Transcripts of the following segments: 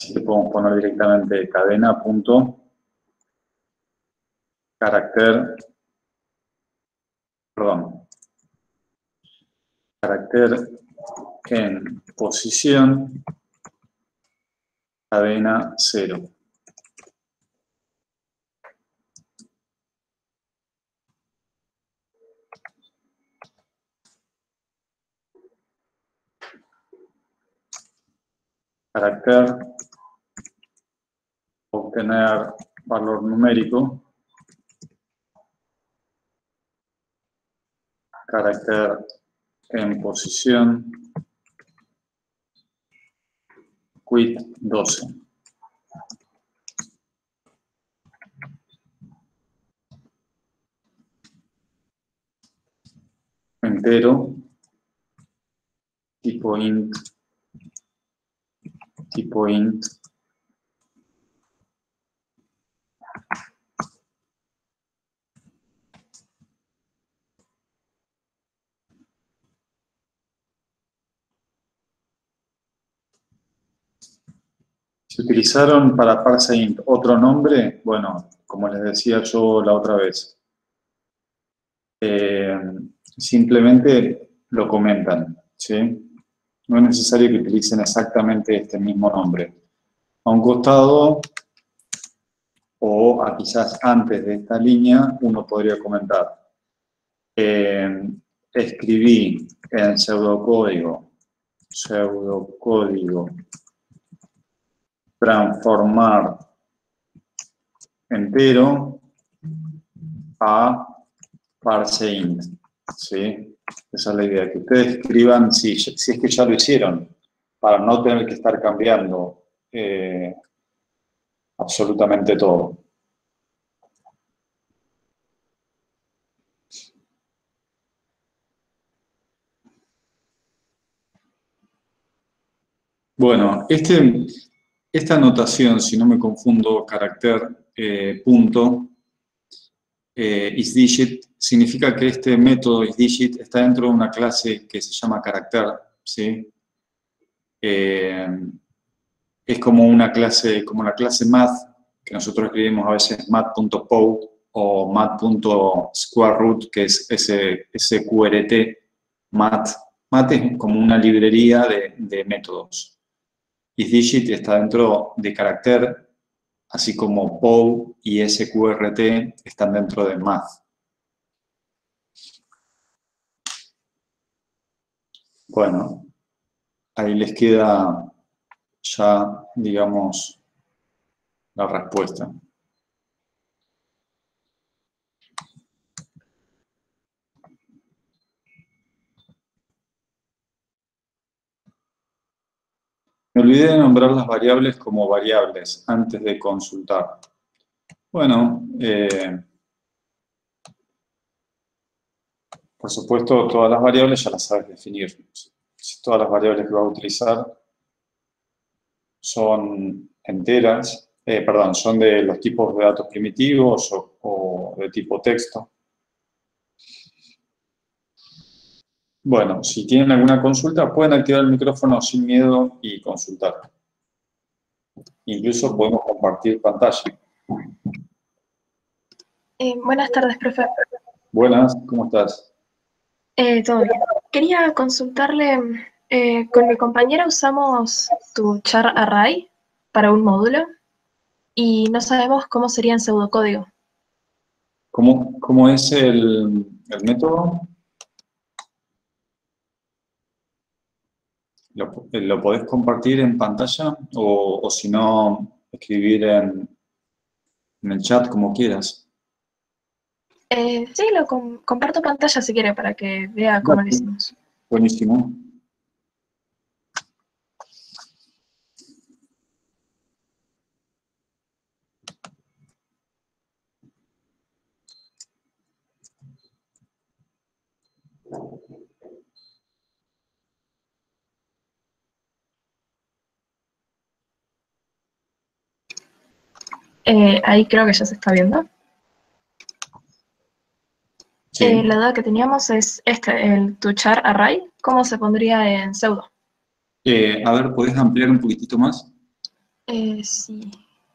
Así que podemos poner directamente cadena punto carácter, perdón, carácter en posición, cadena 0. Carácter, obtener valor numérico, carácter en posición, quit 12. Entero, tipo int, Si utilizaron para parseInt otro nombre, bueno, como les decía yo la otra vez, simplemente lo comentan, ¿sí? No es necesario que utilicen exactamente este mismo nombre. A un costado, o quizás antes de esta línea, uno podría comentar. Escribí en pseudocódigo, transformar entero a parseInt, ¿sí? Esa es la idea, que ustedes escriban, si es que ya lo hicieron, para no tener que estar cambiando absolutamente todo. Bueno, esta notación, si no me confundo, carácter punto, isDigit, significa que este método isDigit está dentro de una clase que se llama carácter, ¿sí? Es como una clase, como la clase math, que nosotros escribimos a veces math.pow o math.squareroot, que es SQRT, math. Math es como una librería de métodos. isDigit está dentro de carácter, así como POW y SQRT están dentro de math. Bueno, ahí les queda ya, digamos, la respuesta. Me olvidé de nombrar las variables como variables antes de consultar. Bueno, por supuesto, todas las variables ya las sabes definir. Todas las variables que vas a utilizar son enteras, son de los tipos de datos primitivos o de tipo texto. Bueno, si tienen alguna consulta, pueden activar el micrófono sin miedo y consultar. Incluso podemos compartir pantalla. Buenas tardes, profe. Buenas, ¿cómo estás? Todo bien. Quería consultarle, con mi compañera usamos tu char array para un módulo y no sabemos cómo sería en pseudocódigo. ¿Cómo es el método? ¿Lo podés compartir en pantalla o si no, escribir en el chat como quieras? Sí, lo comparto pantalla si quiere para que vea cómo lo hicimos. Buenísimo. Ahí creo que ya se está viendo. Sí. La duda que teníamos es tu char array, ¿cómo se pondría en pseudo? A ver, ¿podés ampliar un poquitito más? Sí.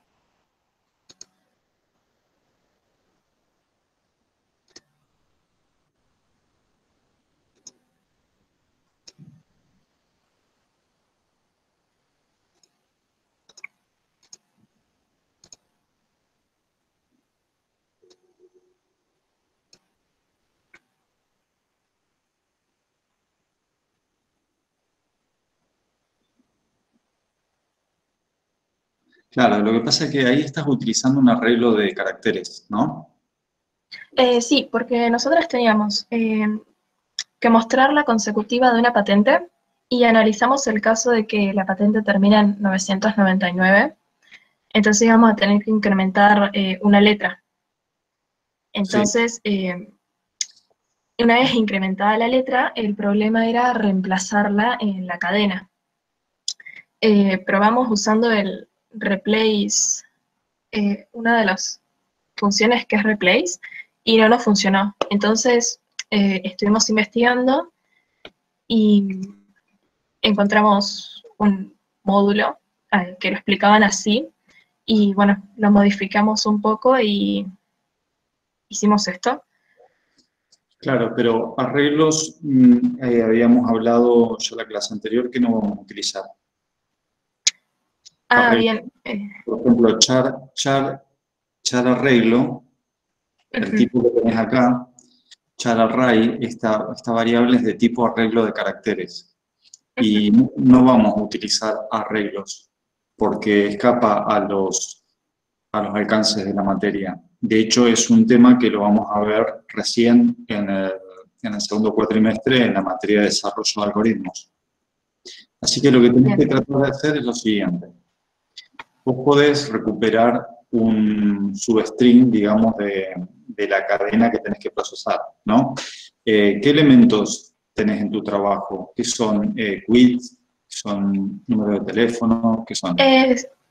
Claro, lo que pasa es que ahí estás utilizando un arreglo de caracteres, ¿no? Sí, porque nosotros teníamos que mostrar la consecutiva de una patente y analizamos el caso de que la patente termina en 999, entonces íbamos a tener que incrementar una letra. Sí. Entonces, una vez incrementada la letra, el problema era reemplazarla en la cadena. Probamos usando el replace, una de las funciones que es replace, y no nos funcionó. Entonces, estuvimos investigando y encontramos un módulo que lo explicaban así, y bueno, lo modificamos un poco y hicimos esto. Claro, pero arreglos, habíamos hablado ya la clase anterior que no vamos a utilizar. Ah, Arreglo, bien. por ejemplo, char arreglo, el Ujú. tipo que tenés acá, char array, esta variable es de tipo arreglo de caracteres. Y no vamos a utilizar arreglos porque escapa a los alcances de la materia. De hecho, es un tema que lo vamos a ver recién en el segundo cuatrimestre en la materia de desarrollo de algoritmos. Así que lo que tenés que Bien. tratar de hacer es lo siguiente. Vos podés recuperar un substring, digamos, de la cadena que tenés que procesar, ¿no? ¿Qué elementos tenés en tu trabajo? ¿Qué son quits? ¿Qué son número de teléfono? ¿Qué son? Eh,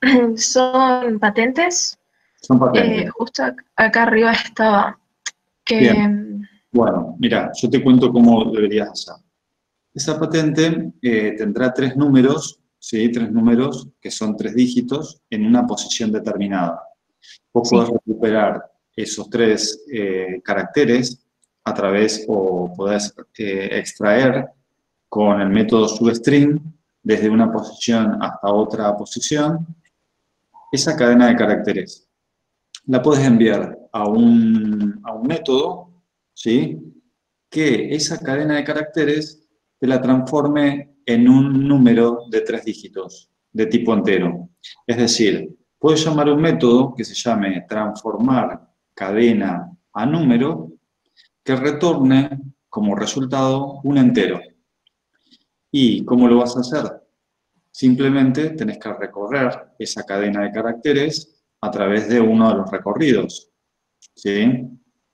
Son patentes. Son patentes. Justo acá arriba estaba Bien, que... bueno, mira, yo te cuento cómo deberías hacer. Esa patente tendrá tres números, ¿sí? Tres números que son tres dígitos en una posición determinada. Vos podés Sí. recuperar esos tres caracteres a través, o podés extraer con el método substring desde una posición hasta otra posición esa cadena de caracteres. La podés enviar a un método, ¿sí? Que esa cadena de caracteres te la transforme en un número de tres dígitos de tipo entero. Es decir, puedes llamar a un método que se llame transformar cadena a número que retorne como resultado un entero. ¿Y cómo lo vas a hacer? Simplemente tenés que recorrer esa cadena de caracteres a través de uno de los recorridos, ¿sí?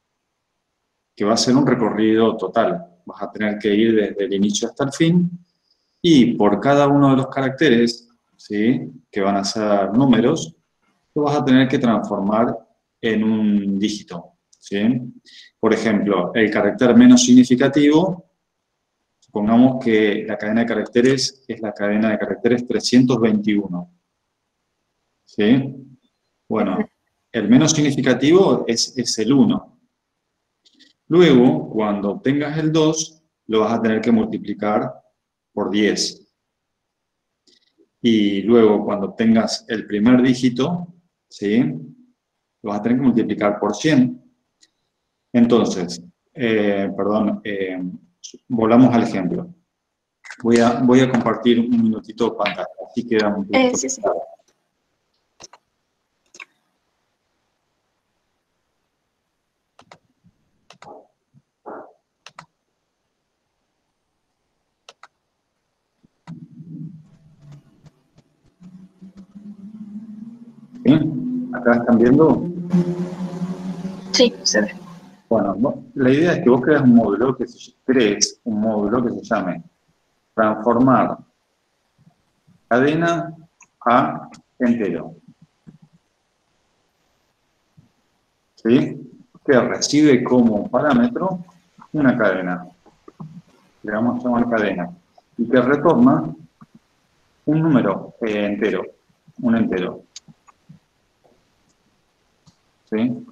Que va a ser un recorrido total. Vas a tener que ir desde el inicio hasta el fin y por cada uno de los caracteres, ¿sí? Que van a ser números, lo vas a tener que transformar en un dígito, ¿sí? Por ejemplo, el carácter menos significativo, supongamos que la cadena de caracteres es la cadena de caracteres 321, ¿sí? Ujú. Bueno, el menos significativo es el 1. Luego, cuando obtengas el 2, lo vas a tener que multiplicar por 10. Y luego, cuando obtengas el primer dígito, ¿sí? Lo vas a tener que multiplicar por 100. Entonces, perdón, volvamos al ejemplo. Voy a compartir un minutito de pantalla, así queda un poquito Sí, sí. claro. ¿Sí? ¿Acá están viendo? Sí, se ve. Bueno, la idea es que vos crees un módulo que se llame transformar cadena a entero, ¿sí? Que recibe como parámetro una cadena, le vamos a llamar cadena, y que retorna un número entero. un entero. ¿Sí?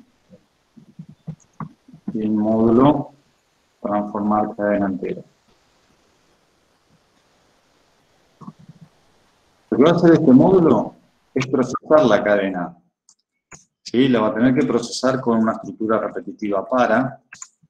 Y el módulo, transformar cadena entera. Lo que va a hacer este módulo es procesar la cadena. ¿Sí? La va a tener que procesar con una estructura repetitiva para.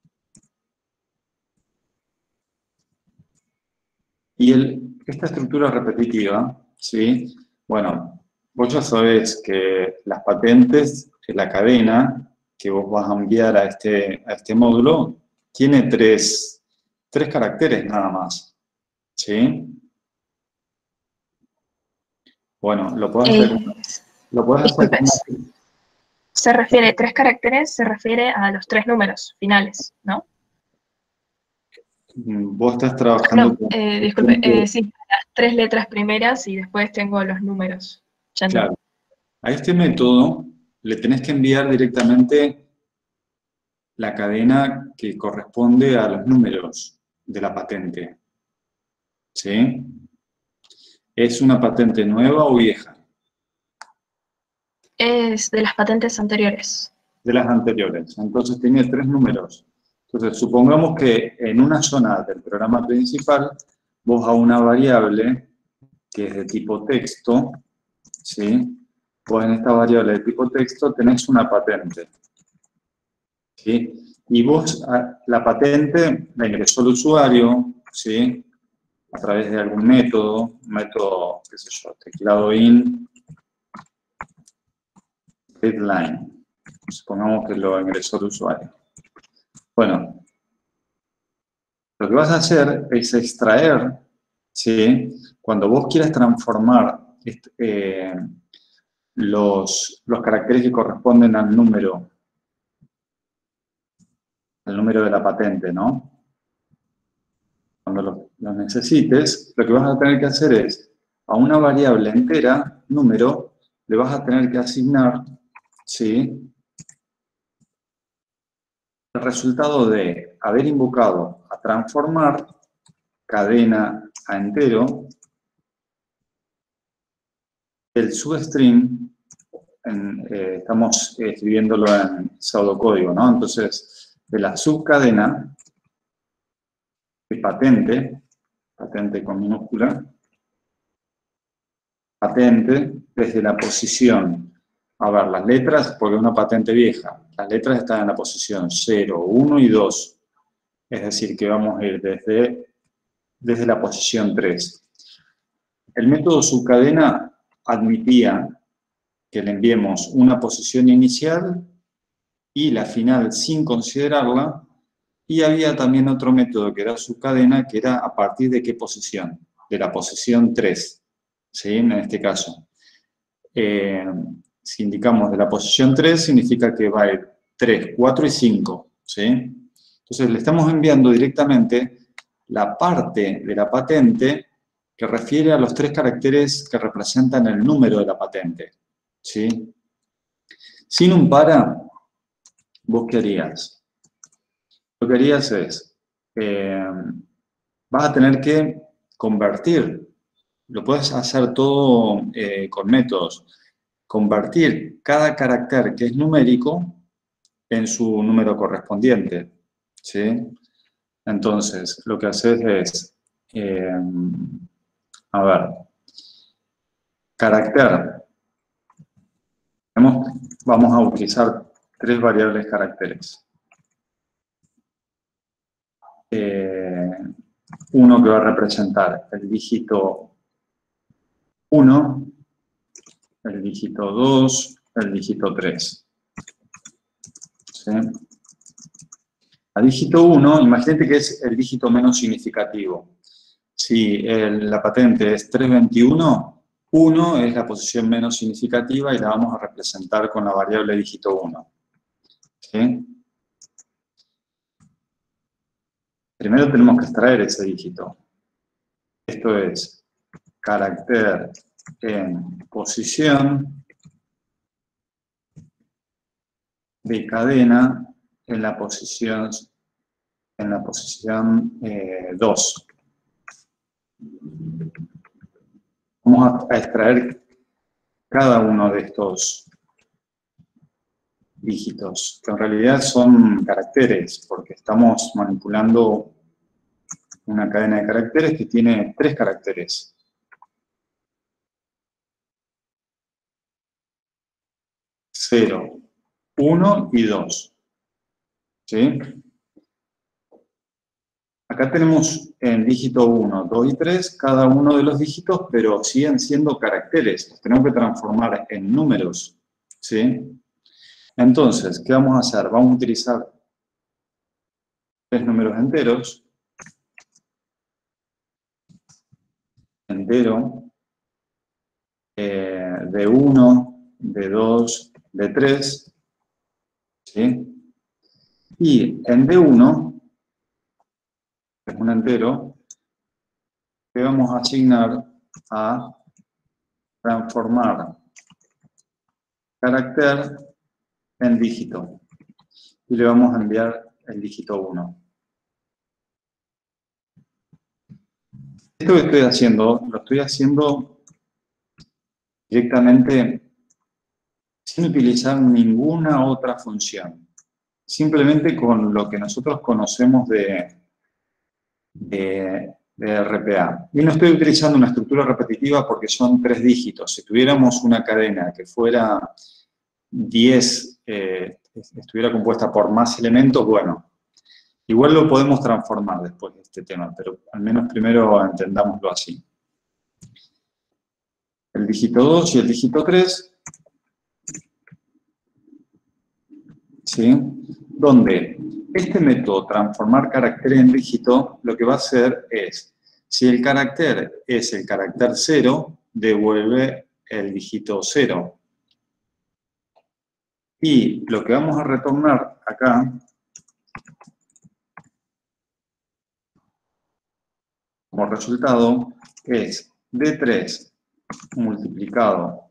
Y esta estructura repetitiva, ¿sí? Bueno, vos ya sabés que las patentes, que la cadena que vos vas a enviar a este módulo, tiene tres caracteres nada más, ¿sí? Bueno, lo podés hacer Disculpe, con se refiere, 3 caracteres, se refiere a los 3 números finales, ¿no? vos estás trabajando No, con... disculpe, sí, las 3 letras primeras y después tengo los números. Ya entendí. Claro, a este método le tenés que enviar directamente la cadena que corresponde a los números de la patente. ¿Sí? ¿Es una patente nueva o vieja? Es de las patentes anteriores. De las anteriores. Entonces tiene 3 números. Entonces, supongamos que en una zona del programa principal, vos a una variable que es de tipo texto, ¿sí? Vos en esta variable de tipo texto tenés una patente. ¿Sí? Y vos la patente la ingresó el usuario, ¿sí? A través de algún método, qué sé yo, teclado in, readline. Supongamos que lo ingresó el usuario. Bueno, lo que vas a hacer es extraer, ¿sí? Cuando vos quieras transformar los caracteres que corresponden al número de la patente, ¿no? Cuando lo necesites, lo que vas a tener que hacer es, a una variable entera, número, le vas a tener que asignar, ¿sí? El resultado de haber invocado a transformar cadena a entero, el substring, estamos escribiéndolo en pseudocódigo, ¿no? Entonces, de la subcadena de patente con minúscula, patente desde la posición, a ver, las letras, porque es una patente vieja, las letras están en la posición 0, 1 y 2, es decir, que vamos a ir desde la posición 3. El método subcadena admitía que le enviemos una posición inicial y la final sin considerarla, y había también otro método que era subcadena, que era a partir de qué posición, de la posición 3, ¿sí? En este caso. Si indicamos de la posición 3, significa que va a ir 3, 4 y 5, ¿sí? Entonces le estamos enviando directamente la parte de la patente que refiere a los 3 caracteres que representan el número de la patente, ¿sí? Sin un para, ¿vos qué harías? Lo que harías es, vas a tener que convertir, lo puedes hacer todo con métodos, convertir cada carácter que es numérico en su número correspondiente, ¿sí? Entonces, lo que haces es, a ver, carácter. Vamos a utilizar 3 variables caracteres. Uno que va a representar el dígito 1, el dígito 2, el dígito 3. ¿Sí? A dígito 1, imagínate que es el dígito menos significativo. Si la patente es 321, 1 es la posición menos significativa y la vamos a representar con la variable dígito 1. ¿Sí? Primero tenemos que extraer ese dígito. Esto es carácter en posición de cadena en la posición 2. Vamos a extraer cada uno de estos dígitos, que en realidad son caracteres, porque estamos manipulando una cadena de caracteres que tiene 3 caracteres. 0, 1 y 2. ¿Sí? Acá tenemos en dígito 1, 2 y 3 cada uno de los dígitos, pero siguen siendo caracteres. Los tenemos que transformar en números. ¿Sí? Entonces, ¿qué vamos a hacer? Vamos a utilizar 3 números enteros. Entero, de 1, de 2, de 3. ¿Sí? Y en D1, que es un entero, que vamos a asignar a transformar carácter en dígito. Y le vamos a enviar el dígito 1. Esto que estoy haciendo, lo estoy haciendo directamente sin utilizar ninguna otra función. Simplemente con lo que nosotros conocemos de RPA. Y no estoy utilizando una estructura repetitiva porque son 3 dígitos. Si tuviéramos una cadena que fuera 10, estuviera compuesta por más elementos, bueno, igual lo podemos transformar después de este tema, pero al menos primero entendámoslo así. El dígito 2 y el dígito 3, ¿sí? Donde este método, transformar carácter en dígito, lo que va a hacer es, si el carácter es el carácter 0, devuelve el dígito 0. Y lo que vamos a retornar acá, como resultado, es D3 multiplicado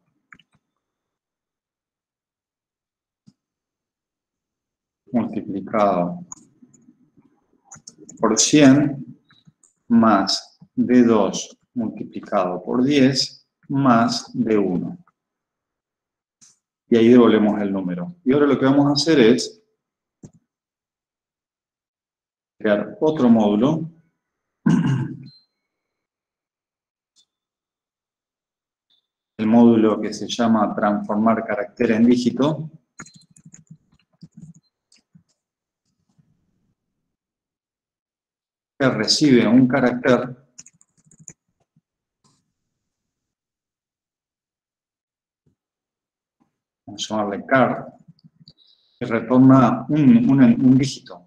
por 100 más D2 multiplicado por 10 más D1. Y ahí devolvemos el número. Y ahora lo que vamos a hacer es crear otro módulo. El módulo que se llama transformar carácter en dígito. Que recibe un carácter vamos a llamarle car, que retorna un dígito.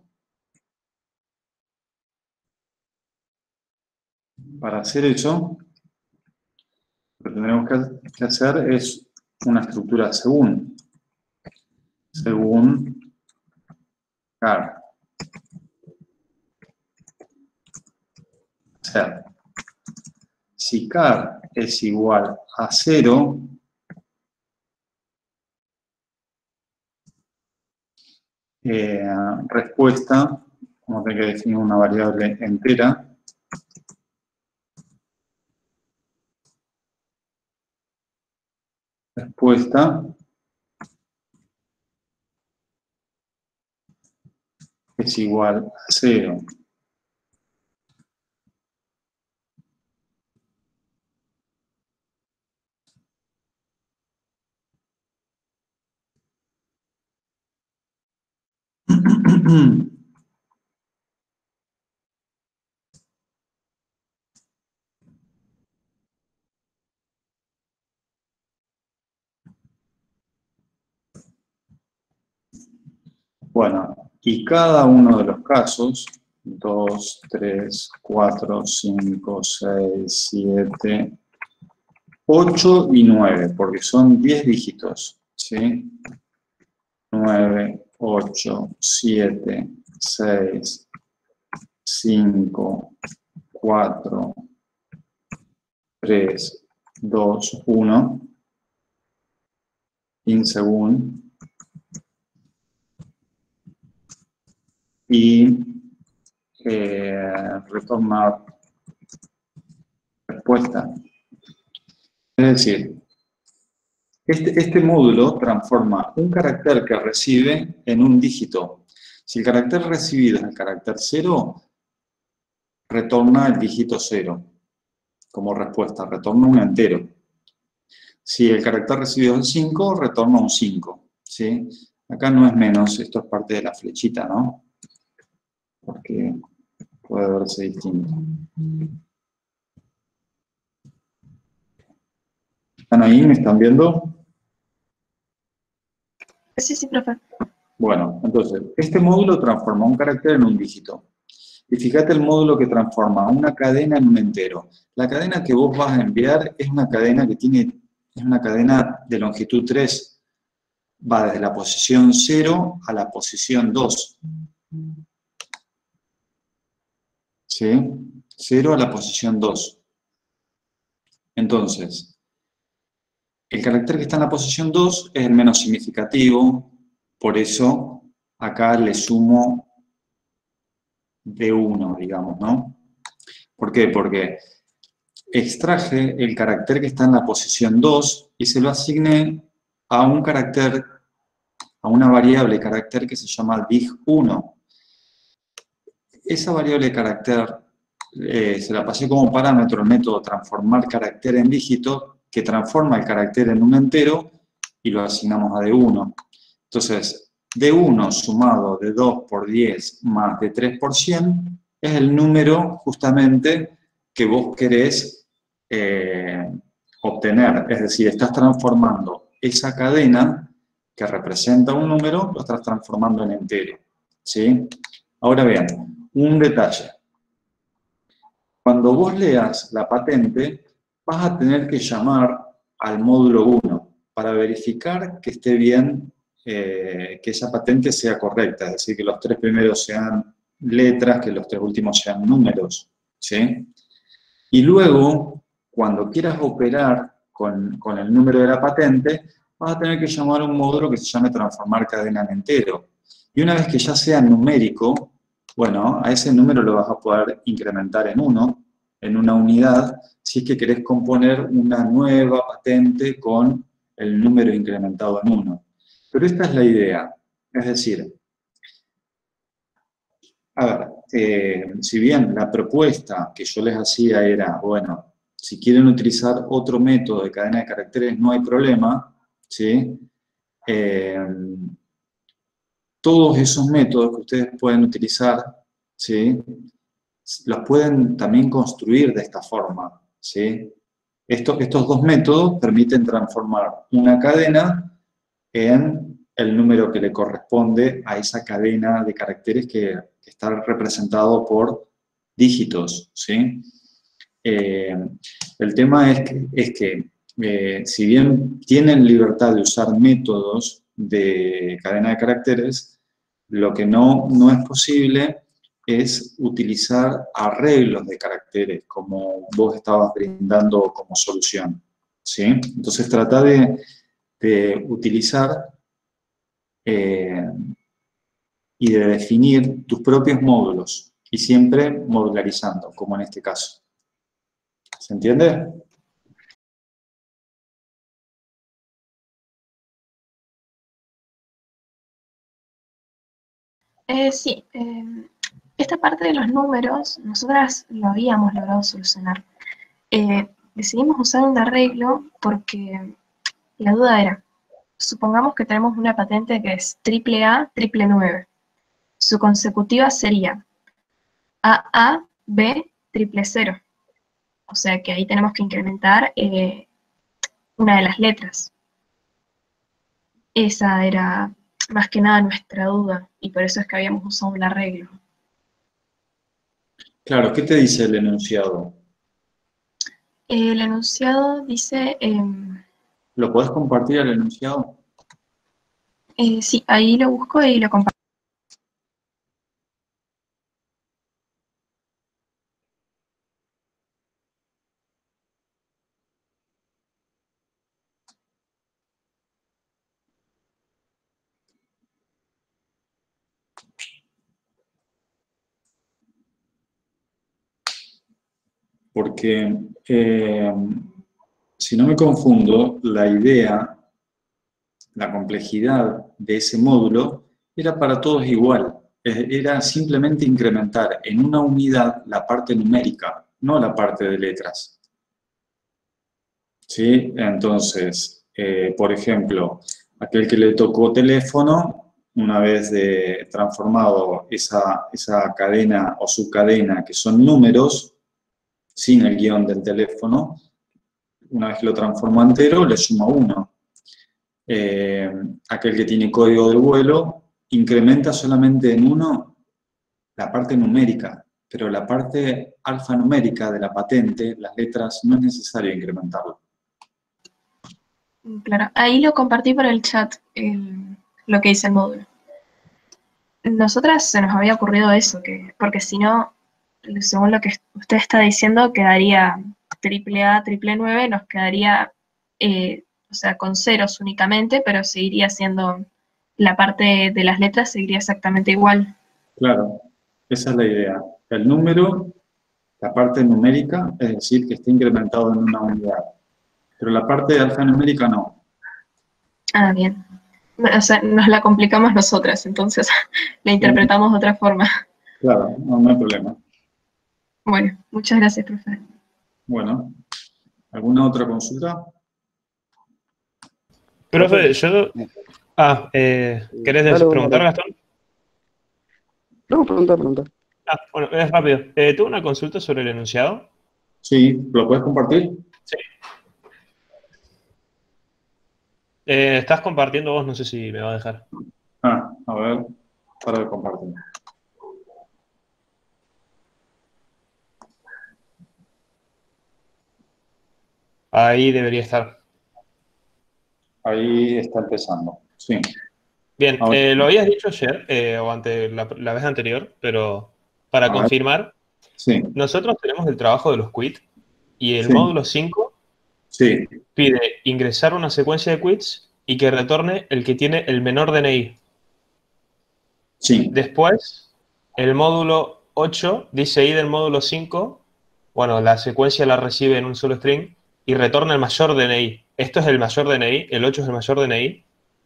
Para hacer eso, lo que tendremos que hacer es una estructura según car. O sea, si car es igual a 0, respuesta, vamos a tener que definir una variable entera. Respuesta es igual a 0. Bueno, y cada uno de los casos, 2, 3, 4, 5, 6, 7, 8 y 9, porque son 10 dígitos, ¿sí? 9, 8, 7, 6, 5, 4, 3, 2, 1, in según, y retornar respuesta. Es decir, Este módulo transforma un carácter que recibe en un dígito. Si el carácter recibido es el carácter 0, retorna el dígito 0 como respuesta, retorna un entero. Si el carácter recibido es 5, retorna un 5, ¿sí? Acá no es menos, esto es parte de la flechita, ¿no? Porque puede verse distinto. ¿Están ahí? ¿Me están viendo? Sí, sí, profe. Bueno, entonces, este módulo transforma un carácter en un dígito. Y fíjate el módulo que transforma una cadena en un entero. La cadena que vos vas a enviar es una cadena que es una cadena de longitud 3. Va desde la posición 0 a la posición 2. ¿Sí? 0 a la posición 2. Entonces, el carácter que está en la posición 2 es el menos significativo, por eso acá le sumo de 1, digamos, ¿no? ¿Por qué? Porque extraje el carácter que está en la posición 2 y se lo asigné a un carácter, a una variable carácter que se llama dig1. Esa variable carácter se la pasé como parámetro al método transformar carácter en dígito, que transforma el carácter en un entero y lo asignamos a D1. Entonces, D1 sumado de 2 por 10 más de 3 por 100 es el número justamente que vos querés obtener. Es decir, estás transformando esa cadena que representa un número, lo estás transformando en entero. ¿Sí? Ahora vean, un detalle. Cuando vos leas la patente, vas a tener que llamar al módulo 1 para verificar que esté bien, que esa patente sea correcta, es decir, que los 3 primeros sean letras, que los 3 últimos sean números, ¿sí? Y luego, cuando quieras operar con el número de la patente, vas a tener que llamar a un módulo que se llame transformar cadena en entero. Y una vez que ya sea numérico, bueno, a ese número lo vas a poder incrementar en 1, en una unidad, si es que querés componer una nueva patente con el número incrementado en 1. Pero esta es la idea. Es decir, a ver, si bien la propuesta que yo les hacía era, bueno, si quieren utilizar otro método de cadena de caracteres no hay problema, ¿sí? Eh, todos esos métodos que ustedes pueden utilizar, ¿sí? Los pueden también construir de esta forma, ¿sí? Estos dos métodos permiten transformar una cadena en el número que le corresponde a esa cadena de caracteres que está representado por dígitos, ¿sí? El tema es que si bien tienen libertad de usar métodos de cadena de caracteres, lo que no es posible es utilizar arreglos de caracteres como vos estabas brindando como solución, ¿sí? Entonces trata de utilizar y de definir tus propios módulos y siempre modularizando, como en este caso. ¿Se entiende? Sí, esta parte de los números, nosotras lo habíamos logrado solucionar. Decidimos usar un arreglo porque la duda era, supongamos que tenemos una patente que es triple A, triple 9. Su consecutiva sería AA, B, triple 0. O sea que ahí tenemos que incrementar una de las letras. Esa era más que nada nuestra duda y por eso es que habíamos usado un arreglo. Claro, ¿qué te dice el enunciado? El enunciado dice, ¿Lo podés compartir el enunciado? sí, ahí lo busco y lo comparto. Porque, si no me confundo, la idea la complejidad de ese módulo era para todos igual. Era simplemente incrementar en una unidad la parte numérica, no la parte de letras. ¿Sí? Entonces, por ejemplo, aquel que le tocó teléfono, una vez transformado esa cadena o subcadena, que son números, sin el guión del teléfono, una vez que lo transforma entero, le suma 1. Aquel que tiene código de vuelo, incrementa solamente en 1 la parte numérica, pero la parte alfanumérica de la patente, las letras, no es necesario incrementarlo. Claro, ahí lo compartí por el chat, lo que dice el módulo. Nosotras se nos había ocurrido eso, porque si no, según lo que usted está diciendo, quedaría triple A, triple 9, nos quedaría, o sea, con ceros únicamente, pero seguiría siendo, la parte de las letras seguiría exactamente igual. Claro, esa es la idea. El número, la parte numérica, es decir, que esté incrementado en una unidad. Pero la parte alfanumérica no. Ah, bien. O sea, nos la complicamos nosotras, entonces la interpretamos de otra forma. Claro, no hay problema. Bueno, muchas gracias, profe. Bueno, ¿alguna otra consulta? Profe, yo... ¿querés Dale, preguntar, dale. Gastón? No, pregunta. Bueno, es rápido. Tuve una consulta sobre el enunciado. Sí, ¿lo puedes compartir? Sí. Estás compartiendo vos, no sé si me va a dejar. A ver, para de compartir. Ahí debería estar. Ahí está empezando, sí. Bien, Ahora, lo habías dicho ayer, o la vez anterior, pero para a ver, confirmar, sí, nosotros tenemos el trabajo de los quits y el sí, módulo 5 sí, pide ingresar una secuencia de quits y que retorne el que tiene el menor DNI. sí, Después, el módulo 8 dice ahí del módulo 5, bueno, la secuencia la recibe en un solo string y retorna el mayor DNI. ¿Esto es el mayor DNI? ¿El 8 es el mayor DNI?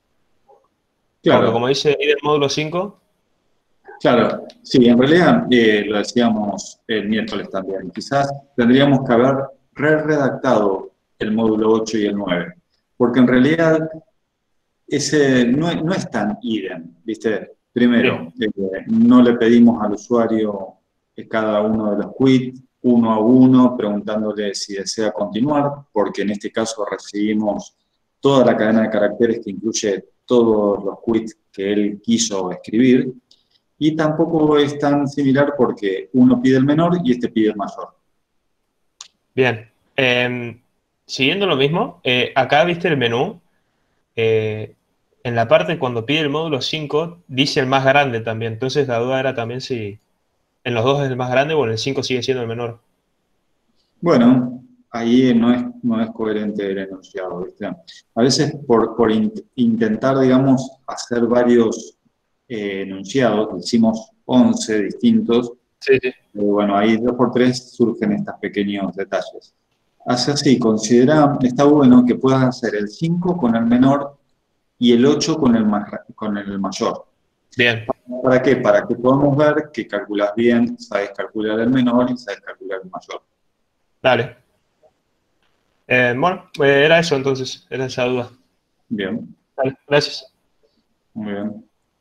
Porque claro, como dice ahí del módulo 5, claro. Sí, en realidad lo decíamos el miércoles también. Quizás tendríamos que haber redactado el módulo 8 y el 9, porque en realidad ese no es tan idem, ¿viste? Primero, no le pedimos al usuario cada uno de los quits, uno a uno, preguntándole si desea continuar, porque en este caso recibimos toda la cadena de caracteres que incluye todos los quits que él quiso escribir, y tampoco es tan similar porque uno pide el menor y este pide el mayor. bien. Siguiendo lo mismo, acá viste el menú. En la parte cuando pide el módulo 5, dice el más grande también. Entonces la duda era también si en los dos es el más grande o en el 5 sigue siendo el menor. Bueno, ahí no es coherente el enunciado, ¿viste? A veces por intentar, digamos, hacer varios enunciados, hicimos 11 distintos, Sí, sí. bueno, ahí 2 por 3 surgen estos pequeños detalles. Hace así, considera, está bueno que puedas hacer el 5 con el menor y el 8 con con el mayor. Bien, ¿Para qué? Para que podamos ver que calculas bien, sabes calcular el menor y sabes calcular el mayor. dale. Bueno, era eso entonces, era esa duda. Bien, Dale, gracias. muy bien.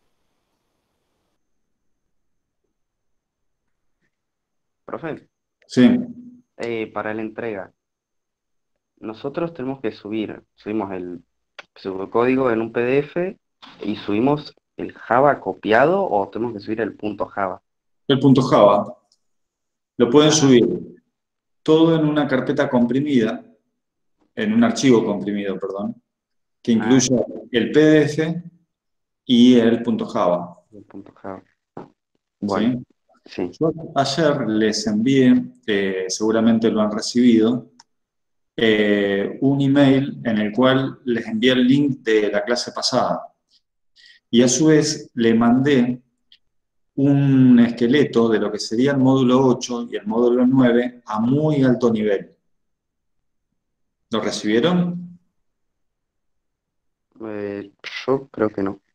Profe, Sí, para la entrega, nosotros tenemos que subimos el pseudocódigo en un PDF y subimos el Java copiado o tenemos que subir el punto Java. el punto Java lo pueden Ah, subir todo en una carpeta comprimida, en un archivo comprimido, perdón, que incluya el PDF y el punto Java. el punto Java. ¿Sí? Bueno, sí. Yo ayer les envié, seguramente lo han recibido, un email en el cual les envié el link de la clase pasada. Y a su vez le mandé un esqueleto de lo que sería el módulo 8 y el módulo 9 a muy alto nivel. ¿Lo recibieron? Yo creo que no.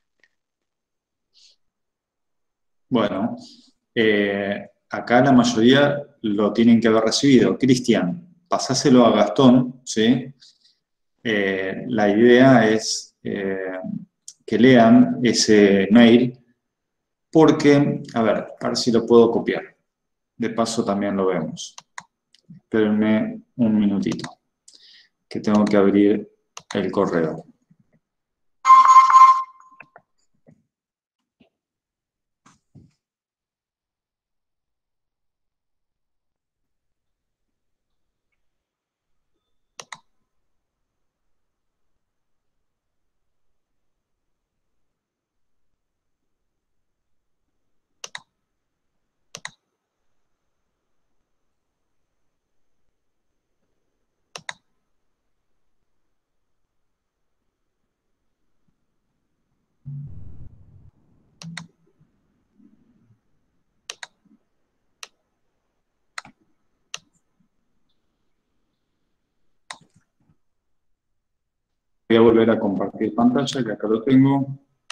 Bueno, acá la mayoría lo tienen que haber recibido. Cristian, pasáselo a Gastón, ¿sí? La idea es que lean ese mail porque, a ver si lo puedo copiar. De paso también lo vemos. Espérenme un minutito, que tengo que abrir el correo. Voy a volver a compartir pantalla, que acá lo tengo.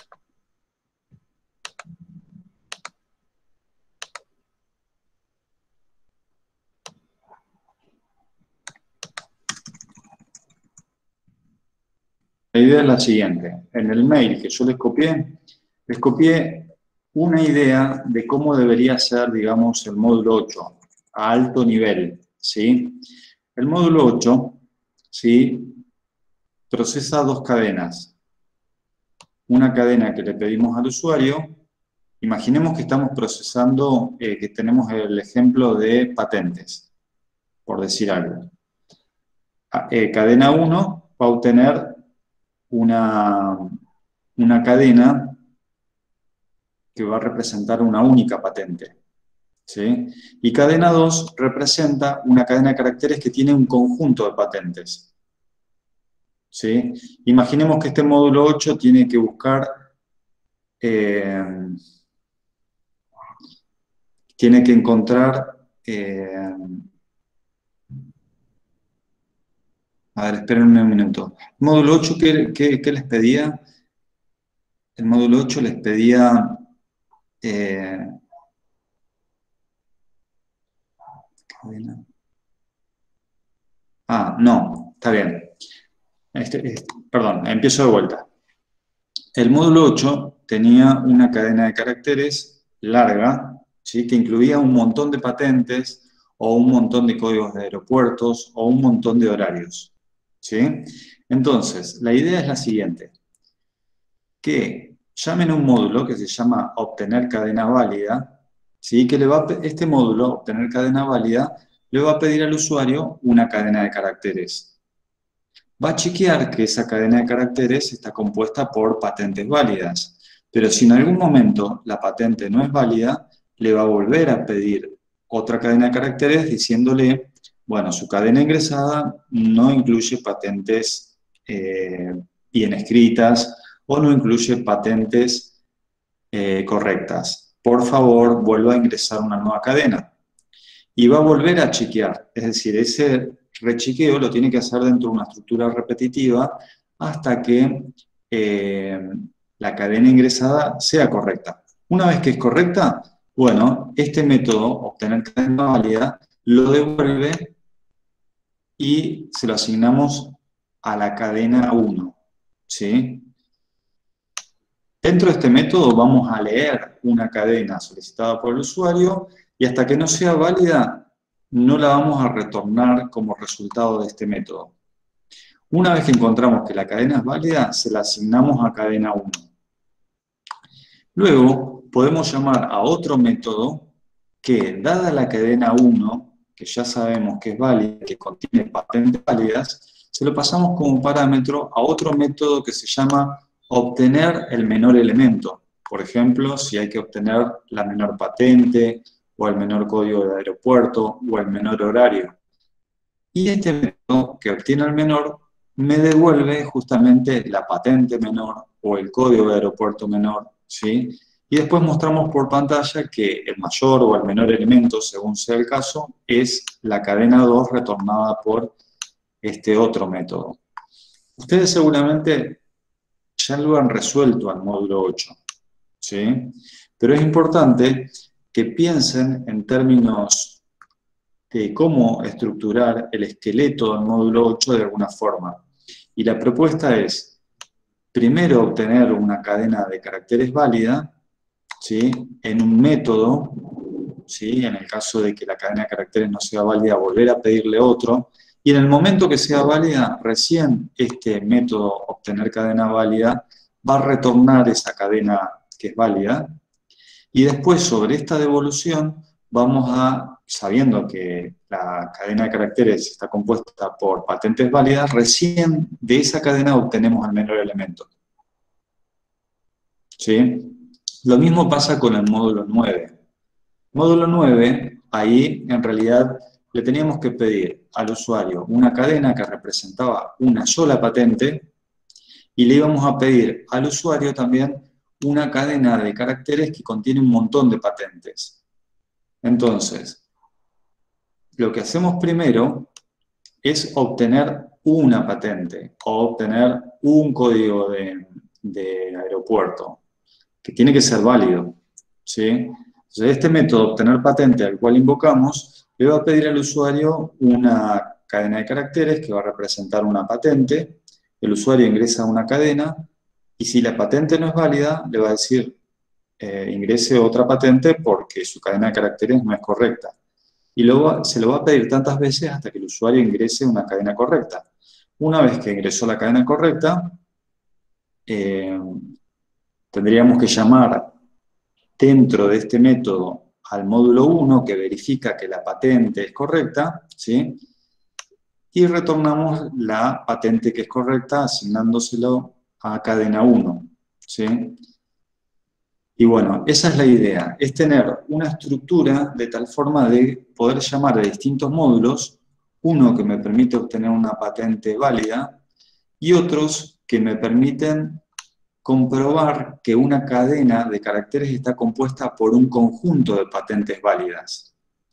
La idea es la siguiente. En el mail que yo les copié una idea de cómo debería ser, digamos, el módulo 8 a alto nivel, ¿sí? El módulo 8, ¿sí?, procesa dos cadenas. Una cadena que le pedimos al usuario. Imaginemos que estamos procesando, que tenemos el ejemplo de patentes, por decir algo. Cadena 1 va a obtener una cadena que va a representar una única patente, ¿sí? Y cadena 2 representa una cadena de caracteres que tiene un conjunto de patentes, ¿sí? Imaginemos que este módulo 8 tiene que buscar, tiene que encontrar, a ver, espérenme un minuto. El módulo 8, ¿qué les pedía? El módulo 8 les pedía... no, está bien. Perdón, empiezo de vuelta. El módulo 8 tenía una cadena de caracteres larga, ¿sí?, que incluía un montón de patentes o un montón de códigos de aeropuertos o un montón de horarios, ¿sí? Entonces, la idea es la siguiente, que llamen a un módulo que se llama obtener cadena válida, ¿sí?, que este módulo, obtener cadena válida, le va a pedir al usuario una cadena de caracteres. Va a chequear que esa cadena de caracteres está compuesta por patentes válidas, pero si en algún momento la patente no es válida, le va a volver a pedir otra cadena de caracteres diciéndole, bueno, su cadena ingresada no incluye patentes bien escritas o no incluye patentes correctas. Por favor, vuelva a ingresar una nueva cadena. Y va a volver a chequear, es decir, ese rechequeo lo tiene que hacer dentro de una estructura repetitiva hasta que la cadena ingresada sea correcta. Una vez que es correcta, bueno, este método, obtener cadena válida, lo devuelve y se lo asignamos a la cadena 1, ¿sí? Dentro de este método vamos a leer una cadena solicitada por el usuario y hasta que no sea válida, no la vamos a retornar como resultado de este método. Una vez que encontramos que la cadena es válida, se la asignamos a cadena 1. Luego, podemos llamar a otro método que, dada la cadena 1, que ya sabemos que es válida, que contiene patentes válidas, se lo pasamos como parámetro a otro método que se llama obtener el menor elemento. Por ejemplo, si hay que obtener la menor patente, o el menor código de aeropuerto, o el menor horario. Y este método que obtiene el menor me devuelve justamente la patente menor o el código de aeropuerto menor, ¿sí? Y después mostramos por pantalla que el mayor o el menor elemento, según sea el caso, es la cadena 2 retornada por este otro método. Ustedes seguramente ya lo han resuelto al módulo 8, ¿sí? Pero es importante que piensen en términos de cómo estructurar el esqueleto del módulo 8 de alguna forma. Y la propuesta es, primero, obtener una cadena de caracteres válida, ¿sí? En un método, ¿sí? En el caso de que la cadena de caracteres no sea válida, volver a pedirle otro. Y en el momento que sea válida, recién este método, obtener cadena válida, va a retornar esa cadena que es válida. Y después, sobre esta devolución, vamos a, sabiendo que la cadena de caracteres está compuesta por patentes válidas, recién de esa cadena obtenemos el menor elemento. ¿Sí? Lo mismo pasa con el módulo 9. Módulo 9, ahí en realidad le teníamos que pedir al usuario una cadena que representaba una sola patente y le íbamos a pedir al usuario también una cadena de caracteres que contiene un montón de patentes. Entonces, lo que hacemos primero es obtener una patente o obtener un código de aeropuerto, que tiene que ser válido, ¿sí? Entonces, este método, obtener patente, al cual invocamos, le va a pedir al usuario una cadena de caracteres que va a representar una patente. El usuario ingresa una cadena y si la patente no es válida, le va a decir ingrese otra patente porque su cadena de caracteres no es correcta. Y luego se lo va a pedir tantas veces hasta que el usuario ingrese una cadena correcta. Una vez que ingresó la cadena correcta, tendríamos que llamar dentro de este método al módulo 1 que verifica que la patente es correcta, ¿sí? Y retornamos la patente que es correcta asignándoselo a cadena 1, ¿sí? Y bueno, esa es la idea, es tener una estructura de tal forma de poder llamar a distintos módulos, uno que me permite obtener una patente válida y otros que me permiten comprobar que una cadena de caracteres está compuesta por un conjunto de patentes válidas.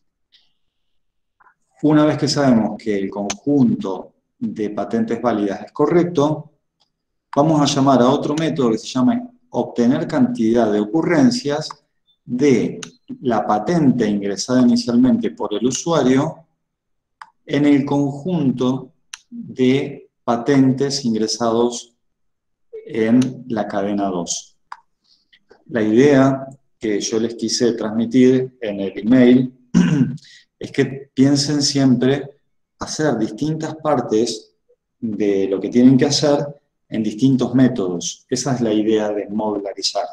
Una vez que sabemos que el conjunto de patentes válidas es correcto, vamos a llamar a otro método que se llama obtener cantidad de ocurrencias de la patente ingresada inicialmente por el usuario en el conjunto de patentes ingresados en la cadena 2. La idea que yo les quise transmitir en el email es que piensen siempre hacer distintas partes de lo que tienen que hacer en distintos métodos. Esa es la idea de modularizar.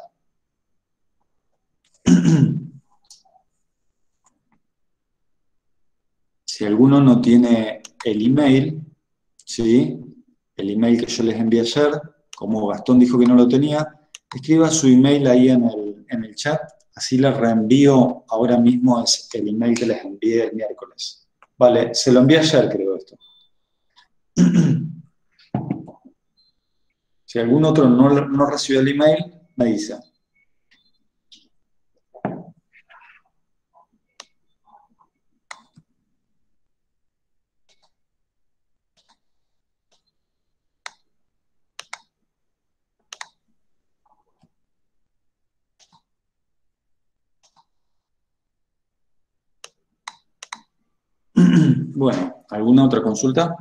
Si alguno no tiene el email, ¿sí? El email que yo les envié ayer, como Gastón dijo que no lo tenía, escriba su email ahí en el chat, así les reenvío ahora mismo el email que les envié el miércoles. Vale, se lo envié ayer, creo esto. Si algún otro no recibió el email, me dice. Bueno, ¿alguna otra consulta?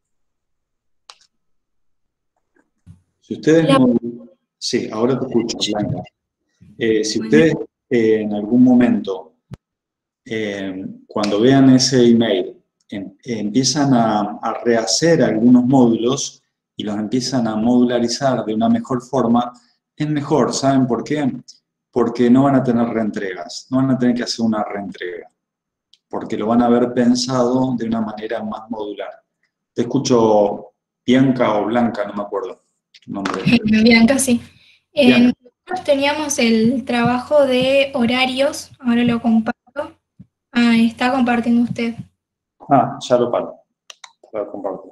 Si ustedes no... Sí, ahora te escucho, Blanca. Si ustedes en algún momento, cuando vean ese email, empiezan a rehacer algunos módulos y los empiezan a modularizar de una mejor forma, es mejor, ¿saben por qué? Porque no van a tener reentregas, no van a tener que hacer una reentrega, porque lo van a haber pensado de una manera más modular. Te escucho, Bianca o Blanca, no me acuerdo tu nombre. Bianca, sí. Bianca. Nosotros teníamos el trabajo de horarios, ahora lo comparto. Ah, está compartiendo usted. Ah, ya lo paro. Lo comparto.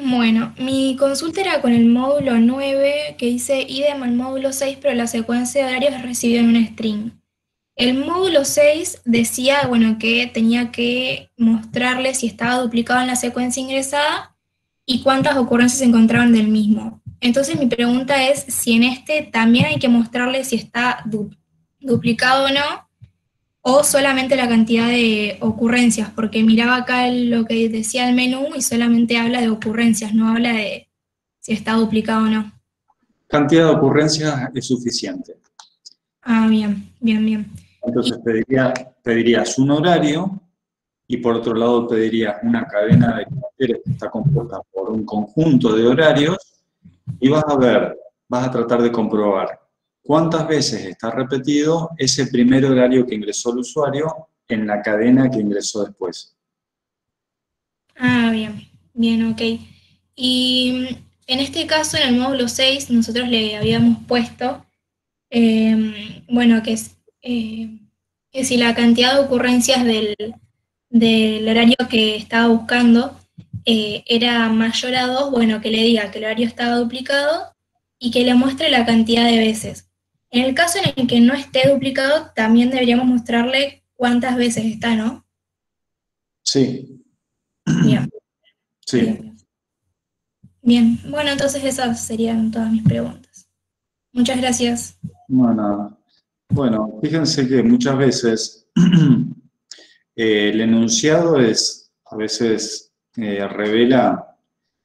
Bueno, mi consulta era con el módulo 9 que dice idem al módulo 6, pero la secuencia de horarios es recibida en un string. El módulo 6 decía, bueno, que tenía que mostrarle si estaba duplicado en la secuencia ingresada y cuántas ocurrencias se encontraban del mismo. Entonces mi pregunta es si en este también hay que mostrarle si está duplicado o no, o solamente la cantidad de ocurrencias, porque miraba acá lo que decía el menú y solamente habla de ocurrencias, no habla de si está duplicado o no. Cantidad de ocurrencias es suficiente. Ah, bien, bien, bien. Entonces pedirías un horario y por otro lado pedirías una cadena de caracteres que está compuesta por un conjunto de horarios y vas a tratar de comprobar cuántas veces está repetido ese primer horario que ingresó el usuario en la cadena que ingresó después. Ah, bien, bien, ok. Y en este caso, en el módulo 6, nosotros le habíamos puesto, bueno, que si la cantidad de ocurrencias del horario que estaba buscando era mayor a 2, bueno, que le diga que el horario estaba duplicado y que le muestre la cantidad de veces. En el caso en el que no esté duplicado, también deberíamos mostrarle cuántas veces está, ¿no? Sí. Bien. Sí. Bien. Bien, bueno, entonces esas serían todas mis preguntas. Muchas gracias. No, nada. Bueno, fíjense que muchas veces el enunciado a veces revela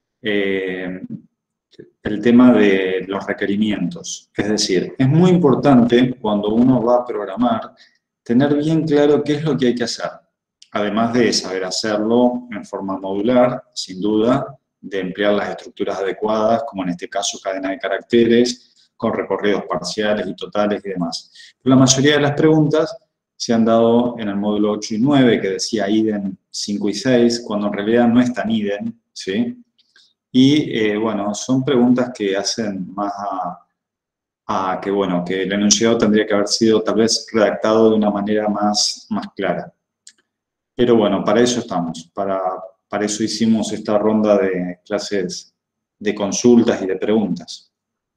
el tema de los requerimientos. Es decir, es muy importante cuando uno va a programar tener bien claro qué es lo que hay que hacer. Además de saber hacerlo en forma modular, sin duda, de emplear las estructuras adecuadas, como en este caso cadena de caracteres, con recorridos parciales y totales y demás. Pero la mayoría de las preguntas se han dado en el módulo 8 y 9, que decía idem 5 y 6, cuando en realidad no es tan idem, ¿sí? Y, bueno, son preguntas que hacen más a que, bueno, que el enunciado tendría que haber sido tal vez redactado de una manera más clara. Pero bueno, para eso estamos, para eso hicimos esta ronda de clases de consultas y de preguntas.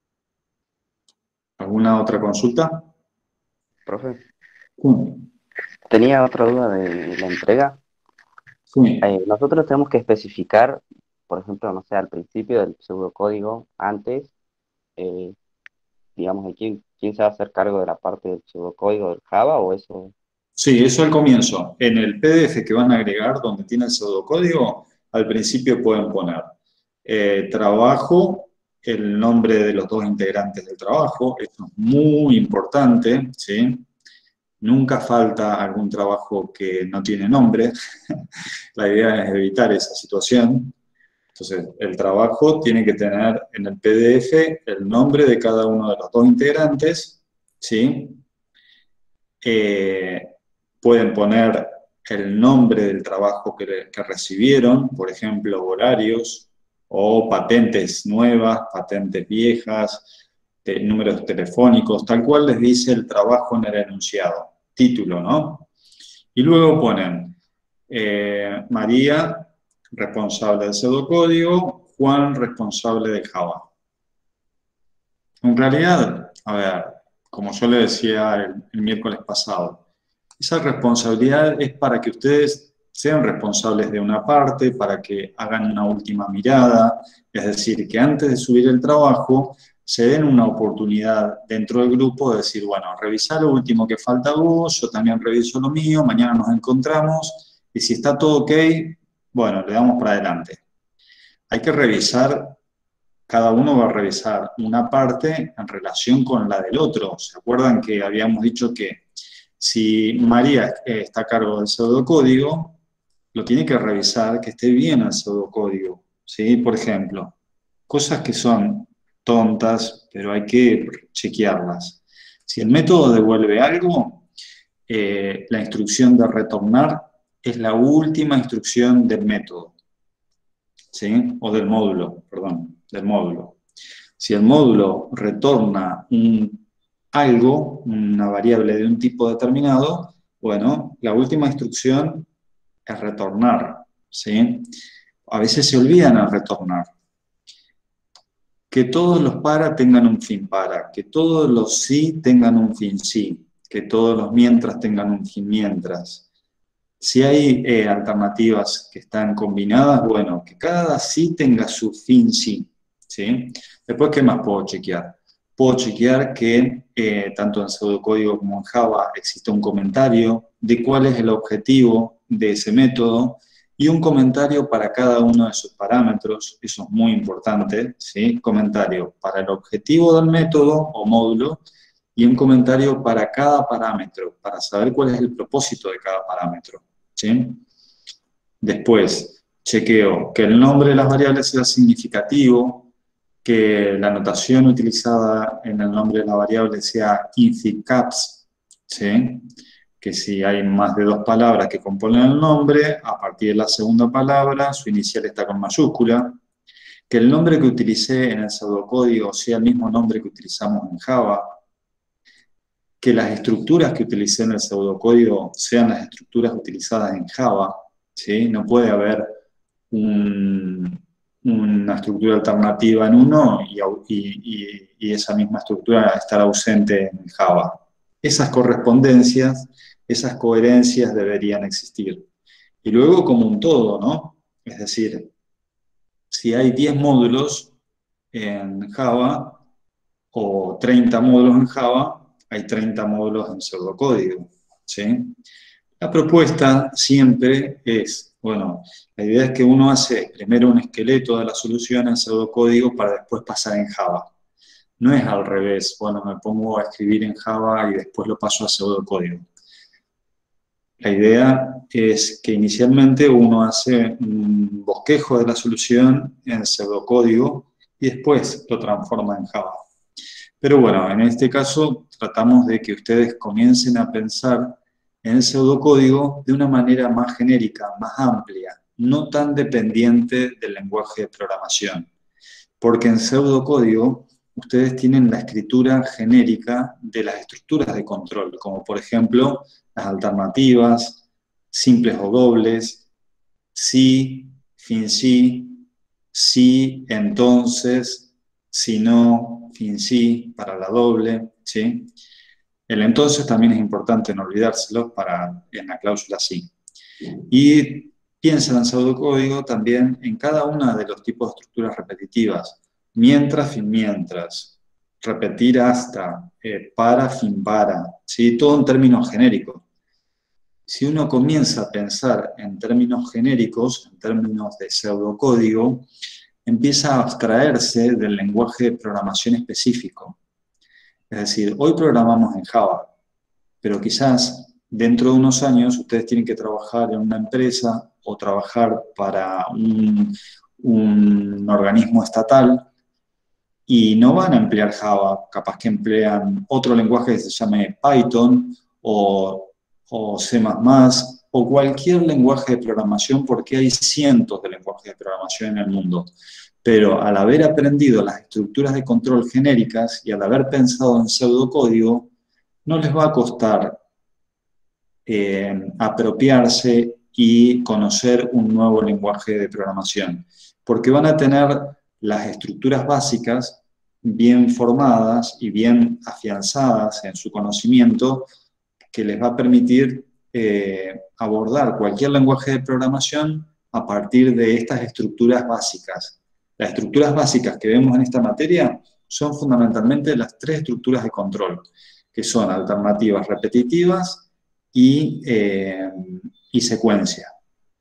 ¿Alguna otra consulta? Profe, Sí. tenía otra duda de la entrega. Sí. Nosotros tenemos que especificar, por ejemplo, no sé, al principio del pseudocódigo, antes, digamos, quién se va a hacer cargo de la parte del pseudocódigo del Java o eso. Sí, eso al comienzo. En el PDF que van a agregar, donde tiene el pseudocódigo, al principio pueden poner trabajo, el nombre de los dos integrantes del trabajo, esto es muy importante, ¿sí? Nunca falta algún trabajo que no tiene nombre, la idea es evitar esa situación. Entonces, el trabajo tiene que tener en el PDF el nombre de cada uno de los dos integrantes, ¿sí? Pueden poner el nombre del trabajo que recibieron, por ejemplo, horarios o patentes nuevas, patentes viejas, números telefónicos, tal cual les dice el trabajo en el enunciado, título, ¿no? Y luego ponen María, responsable del pseudocódigo, Juan, responsable de Java. En realidad, a ver, como yo le decía el miércoles pasado, esa responsabilidad es para que ustedes sean responsables de una parte, para que hagan una última mirada, es decir, que antes de subir el trabajo se den una oportunidad dentro del grupo de decir, bueno, revisar lo último que falta vos, yo también reviso lo mío, mañana nos encontramos, y si está todo ok, bueno, le damos para adelante. Hay que revisar, cada uno va a revisar una parte en relación con la del otro. ¿Se acuerdan que habíamos dicho que si María está a cargo del pseudocódigo, lo tiene que revisar que esté bien el pseudocódigo, ¿sí? Por ejemplo, cosas que son tontas, pero hay que chequearlas. Si el método devuelve algo, la instrucción de retornar es la última instrucción del método, ¿sí? O del módulo, perdón, del módulo. Si el módulo retorna algo, una variable de un tipo determinado, bueno, la última instrucción es retornar, ¿sí? a veces se olvidan al retornar. Que todos los para tengan un fin para, que todos los sí tengan un fin sí, que todos los mientras tengan un fin mientras. Si hay alternativas que están combinadas, bueno, que cada sí tenga su fin sí, ¿sí? Después, ¿qué más puedo chequear? Puedo chequear que tanto en pseudocódigo como en Java existe un comentario de cuál es el objetivo de ese método y un comentario para cada uno de sus parámetros. Eso es muy importante, ¿sí? Comentario para el objetivo del método o módulo y un comentario para cada parámetro, para saber cuál es el propósito de cada parámetro, ¿sí? Después, chequeo que el nombre de las variables sea significativo, que la notación utilizada en el nombre de la variable sea infix caps, ¿sí? Que si hay más de 2 palabras que componen el nombre, a partir de la segunda palabra, su inicial está con mayúscula, que el nombre que utilicé en el pseudocódigo sea el mismo nombre que utilizamos en Java, que las estructuras que utilicé en el pseudocódigo sean las estructuras utilizadas en Java, ¿sí? No puede haber una estructura alternativa en uno y esa misma estructura estar ausente en Java. Esas correspondencias, esas coherencias deberían existir. Y luego como un todo, ¿no? Es decir, si hay 10 módulos en Java o 30 módulos en Java, hay 30 módulos en pseudocódigo, ¿sí? La propuesta siempre es, bueno, la idea es que uno hace primero un esqueleto de la solución en pseudocódigo para después pasar en Java. No es al revés, bueno, me pongo a escribir en Java y después lo paso a pseudocódigo. La idea es que inicialmente uno hace un bosquejo de la solución en pseudocódigo y después lo transforma en Java. Pero bueno, en este caso tratamos de que ustedes comiencen a pensar en el pseudocódigo de una manera más genérica, más amplia, no tan dependiente del lenguaje de programación. Porque en pseudocódigo ustedes tienen la escritura genérica de las estructuras de control, como por ejemplo las alternativas, simples o dobles, sí, fin sí, sí, entonces, si no, fin sí, para la doble, ¿sí? El entonces también es importante no olvidárselo en la cláusula sí. Y piensen en pseudocódigo también en cada una de los tipos de estructuras repetitivas. Mientras, fin mientras, repetir hasta, para, fin para, ¿sí? Todo en términos genéricos. Si uno comienza a pensar en términos genéricos, en términos de pseudocódigo, empieza a abstraerse del lenguaje de programación específico. Es decir, hoy programamos en Java, pero quizás dentro de unos años ustedes tienen que trabajar en una empresa o trabajar para un organismo estatal y no van a emplear Java, capaz que emplean otro lenguaje que se llame Python o C++ o cualquier lenguaje de programación, porque hay cientos de lenguajes de programación en el mundo. Pero al haber aprendido las estructuras de control genéricas y al haber pensado en pseudocódigo, no les va a costar apropiarse y conocer un nuevo lenguaje de programación, porque van a tener las estructuras básicas bien formadas y bien afianzadas en su conocimiento, que les va a permitir abordar cualquier lenguaje de programación a partir de estas estructuras básicas. Las estructuras básicas que vemos en esta materia son fundamentalmente las 3 estructuras de control, que son alternativas repetitivas y secuencia.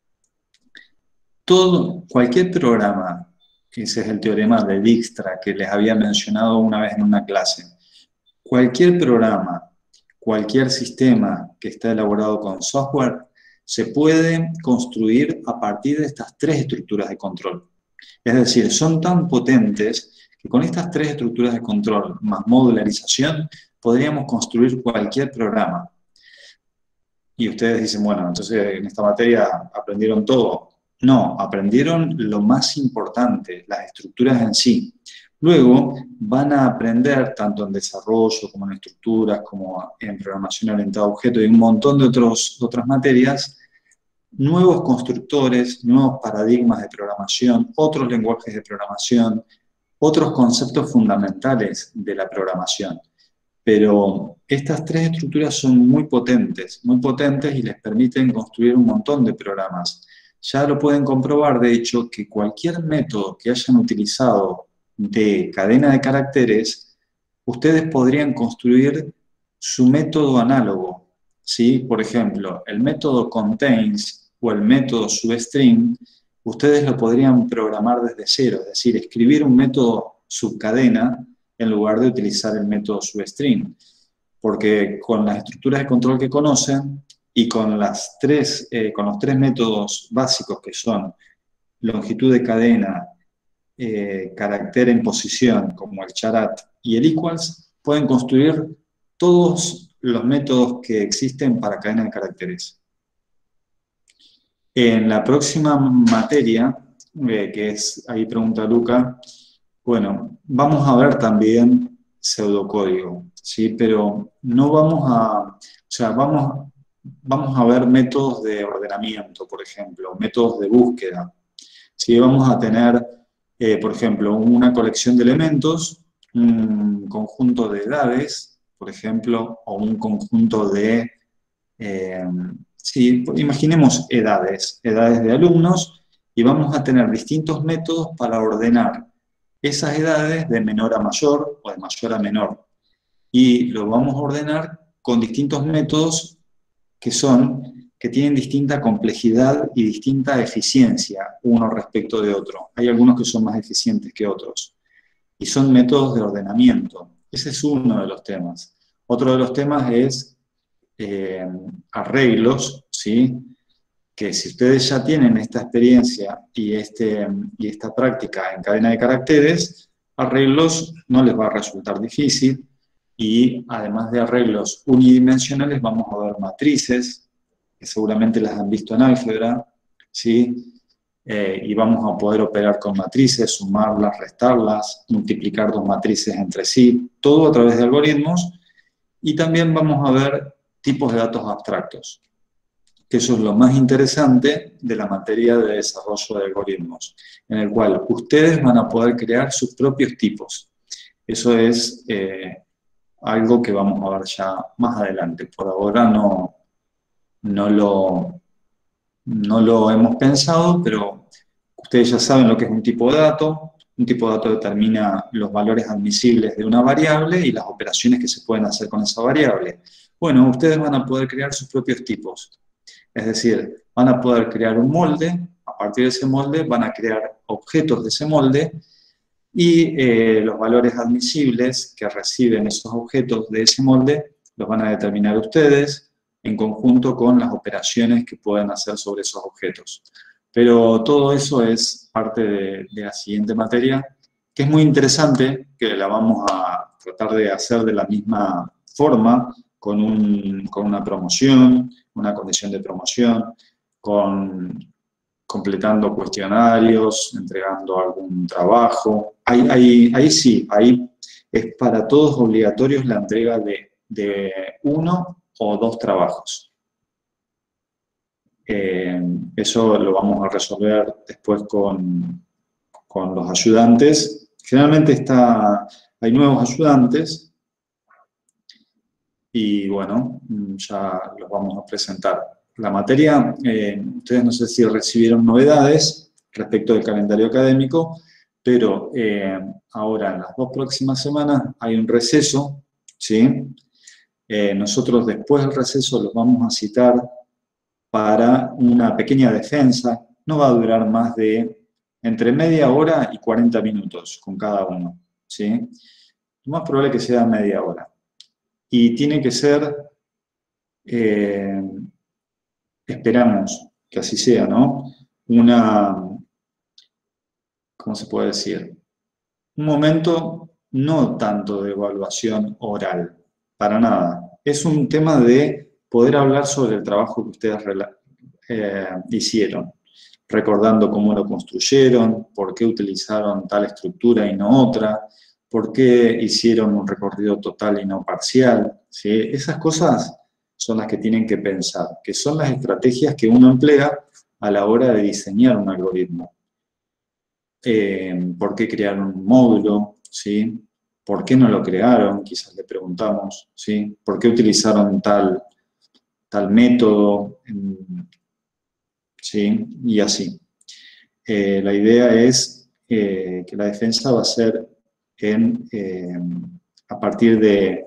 Cualquier programa, ese es el teorema de Dijkstra que les había mencionado una vez en una clase, cualquier programa, cualquier sistema que está elaborado con software, se puede construir a partir de estas 3 estructuras de control. Es decir, son tan potentes que con estas 3 estructuras de control más modularización podríamos construir cualquier programa. Y ustedes dicen, bueno, entonces en esta materia aprendieron todo. No, aprendieron lo más importante, las estructuras en sí. Luego van a aprender, tanto en desarrollo como en estructuras, como en programación orientada a objetos y un montón de otras materias, nuevos constructores, nuevos paradigmas de programación, otros lenguajes de programación, otros conceptos fundamentales de la programación. Pero estas tres estructuras son muy potentes y les permiten construir un montón de programas. Ya lo pueden comprobar, de hecho, que cualquier método que hayan utilizado de cadena de caracteres, ustedes podrían construir su método análogo, ¿sí? Por ejemplo, el método contains o el método substring, ustedes lo podrían programar desde cero, es decir, escribir un método subcadena en lugar de utilizar el método substring, porque con las estructuras de control que conocen y con los tres métodos básicos que son longitud de cadena, carácter en posición, como el charat y el equals, pueden construir todos los métodos que existen para cadena de caracteres. En la próxima materia, que es, ahí pregunta Luca, bueno, vamos a ver también pseudocódigo, ¿sí? Pero no vamos a, o sea, vamos a ver métodos de ordenamiento, por ejemplo, métodos de búsqueda, ¿sí? Vamos a tener, por ejemplo, una colección de elementos, un conjunto de edades, por ejemplo, o un conjunto de, sí, imaginemos edades de alumnos, y vamos a tener distintos métodos para ordenar esas edades de menor a mayor o de mayor a menor. Y lo vamos a ordenar con distintos métodos que tienen distinta complejidad y distinta eficiencia uno respecto de otro. Hay algunos que son más eficientes que otros. Y son métodos de ordenamiento. Ese es uno de los temas. Otro de los temas es arreglos, ¿sí? Que si ustedes ya tienen esta experiencia y esta práctica en cadena de caracteres, arreglos no les va a resultar difícil, y además de arreglos unidimensionales vamos a ver matrices, que seguramente las han visto en álgebra, ¿sí? Y vamos a poder operar con matrices, sumarlas, restarlas, multiplicar dos matrices entre sí, todo a través de algoritmos, y también vamos a ver tipos de datos abstractos, que eso es lo más interesante de la materia de desarrollo de algoritmos, en el cual ustedes van a poder crear sus propios tipos. Eso es algo que vamos a ver ya más adelante. Por ahora no lo hemos pensado, pero ustedes ya saben lo que es un tipo de dato. Un tipo de dato determina los valores admisibles de una variable y las operaciones que se pueden hacer con esa variable. Bueno, ustedes van a poder crear sus propios tipos. Es decir, van a poder crear un molde, a partir de ese molde van a crear objetos de ese molde, y los valores admisibles que reciben esos objetos de ese molde los van a determinar ustedes en conjunto con las operaciones que pueden hacer sobre esos objetos. Pero todo eso es parte de la siguiente materia, que es muy interesante, que la vamos a tratar de hacer de la misma forma, con una promoción, una condición de promoción, completando cuestionarios, entregando algún trabajo. Ahí sí, ahí es para todos obligatorios la entrega de 1 o 2 trabajos. Eso lo vamos a resolver después con los ayudantes. Generalmente hay nuevos ayudantes, y bueno, ya los vamos a presentar. La materia, ustedes no sé si recibieron novedades respecto del calendario académico, pero ahora en las 2 próximas semanas hay un receso, ¿sí? Nosotros después del receso los vamos a citar para una pequeña defensa. No va a durar más de entre media hora y 40 minutos con cada uno, ¿sí? Lo más probable es que sea media hora. Y tiene que ser, esperamos que así sea, ¿no? ¿Cómo se puede decir? Un momento no tanto de evaluación oral, para nada. Es un tema de poder hablar sobre el trabajo que ustedes hicieron, recordando cómo lo construyeron, por qué utilizaron tal estructura y no otra, por qué hicieron un recorrido total y no parcial, ¿sí? Esas cosas son las que tienen que pensar, que son las estrategias que uno emplea a la hora de diseñar un algoritmo. ¿Por qué crearon un módulo? ¿Sí? ¿Por qué no lo crearon? Quizás le preguntamos, ¿sí? ¿Por qué utilizaron tal método? ¿Sí? Y así. La idea es que la defensa va a ser a partir de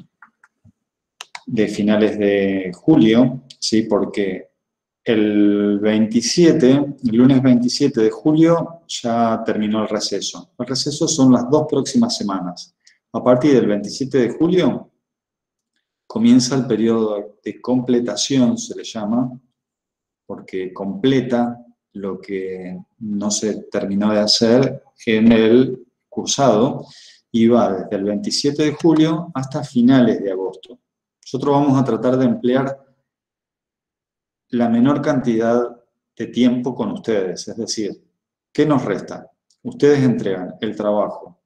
finales de julio, ¿sí? Porque el lunes 27 de julio, ya terminó el receso. El receso son las 2 próximas semanas. A partir del 27 de julio, comienza el periodo de completación, se le llama, porque completa lo que no se terminó de hacer en el cursado, y va desde el 27 de julio hasta finales de agosto. Nosotros vamos a tratar de emplear la menor cantidad de tiempo con ustedes, es decir, ¿qué nos resta? Ustedes entregan el trabajo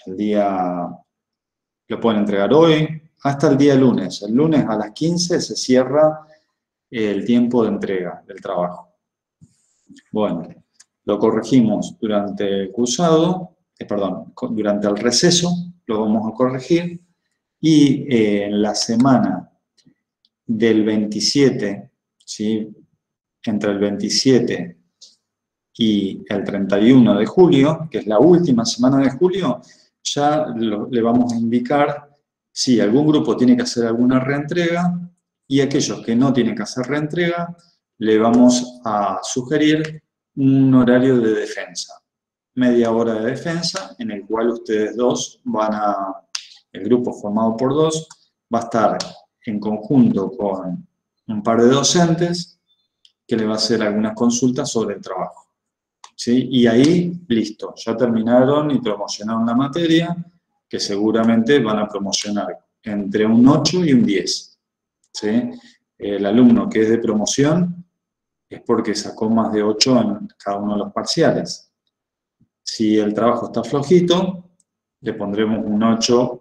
lo pueden entregar hoy hasta el día lunes. El lunes a las 15 se cierra el tiempo de entrega del trabajo. Bueno, lo corregimos durante el cursado, durante el receso, lo vamos a corregir, y en la semana del 27, ¿sí? Entre el 27 y el 31 de julio, que es la última semana de julio, ya le vamos a indicar si algún grupo tiene que hacer alguna reentrega, y aquellos que no tienen que hacer reentrega, le vamos a sugerir un horario de defensa. Media hora de defensa, en el cual ustedes dos el grupo formado por dos, va a estar en conjunto con un par de docentes que le va a hacer algunas consultas sobre el trabajo. ¿Sí? Y ahí, listo, ya terminaron y promocionaron la materia, que seguramente van a promocionar entre un 8 y un 10. ¿Sí? El alumno que es de promoción es porque sacó más de 8 en cada uno de los parciales. Si el trabajo está flojito, le pondremos un 8,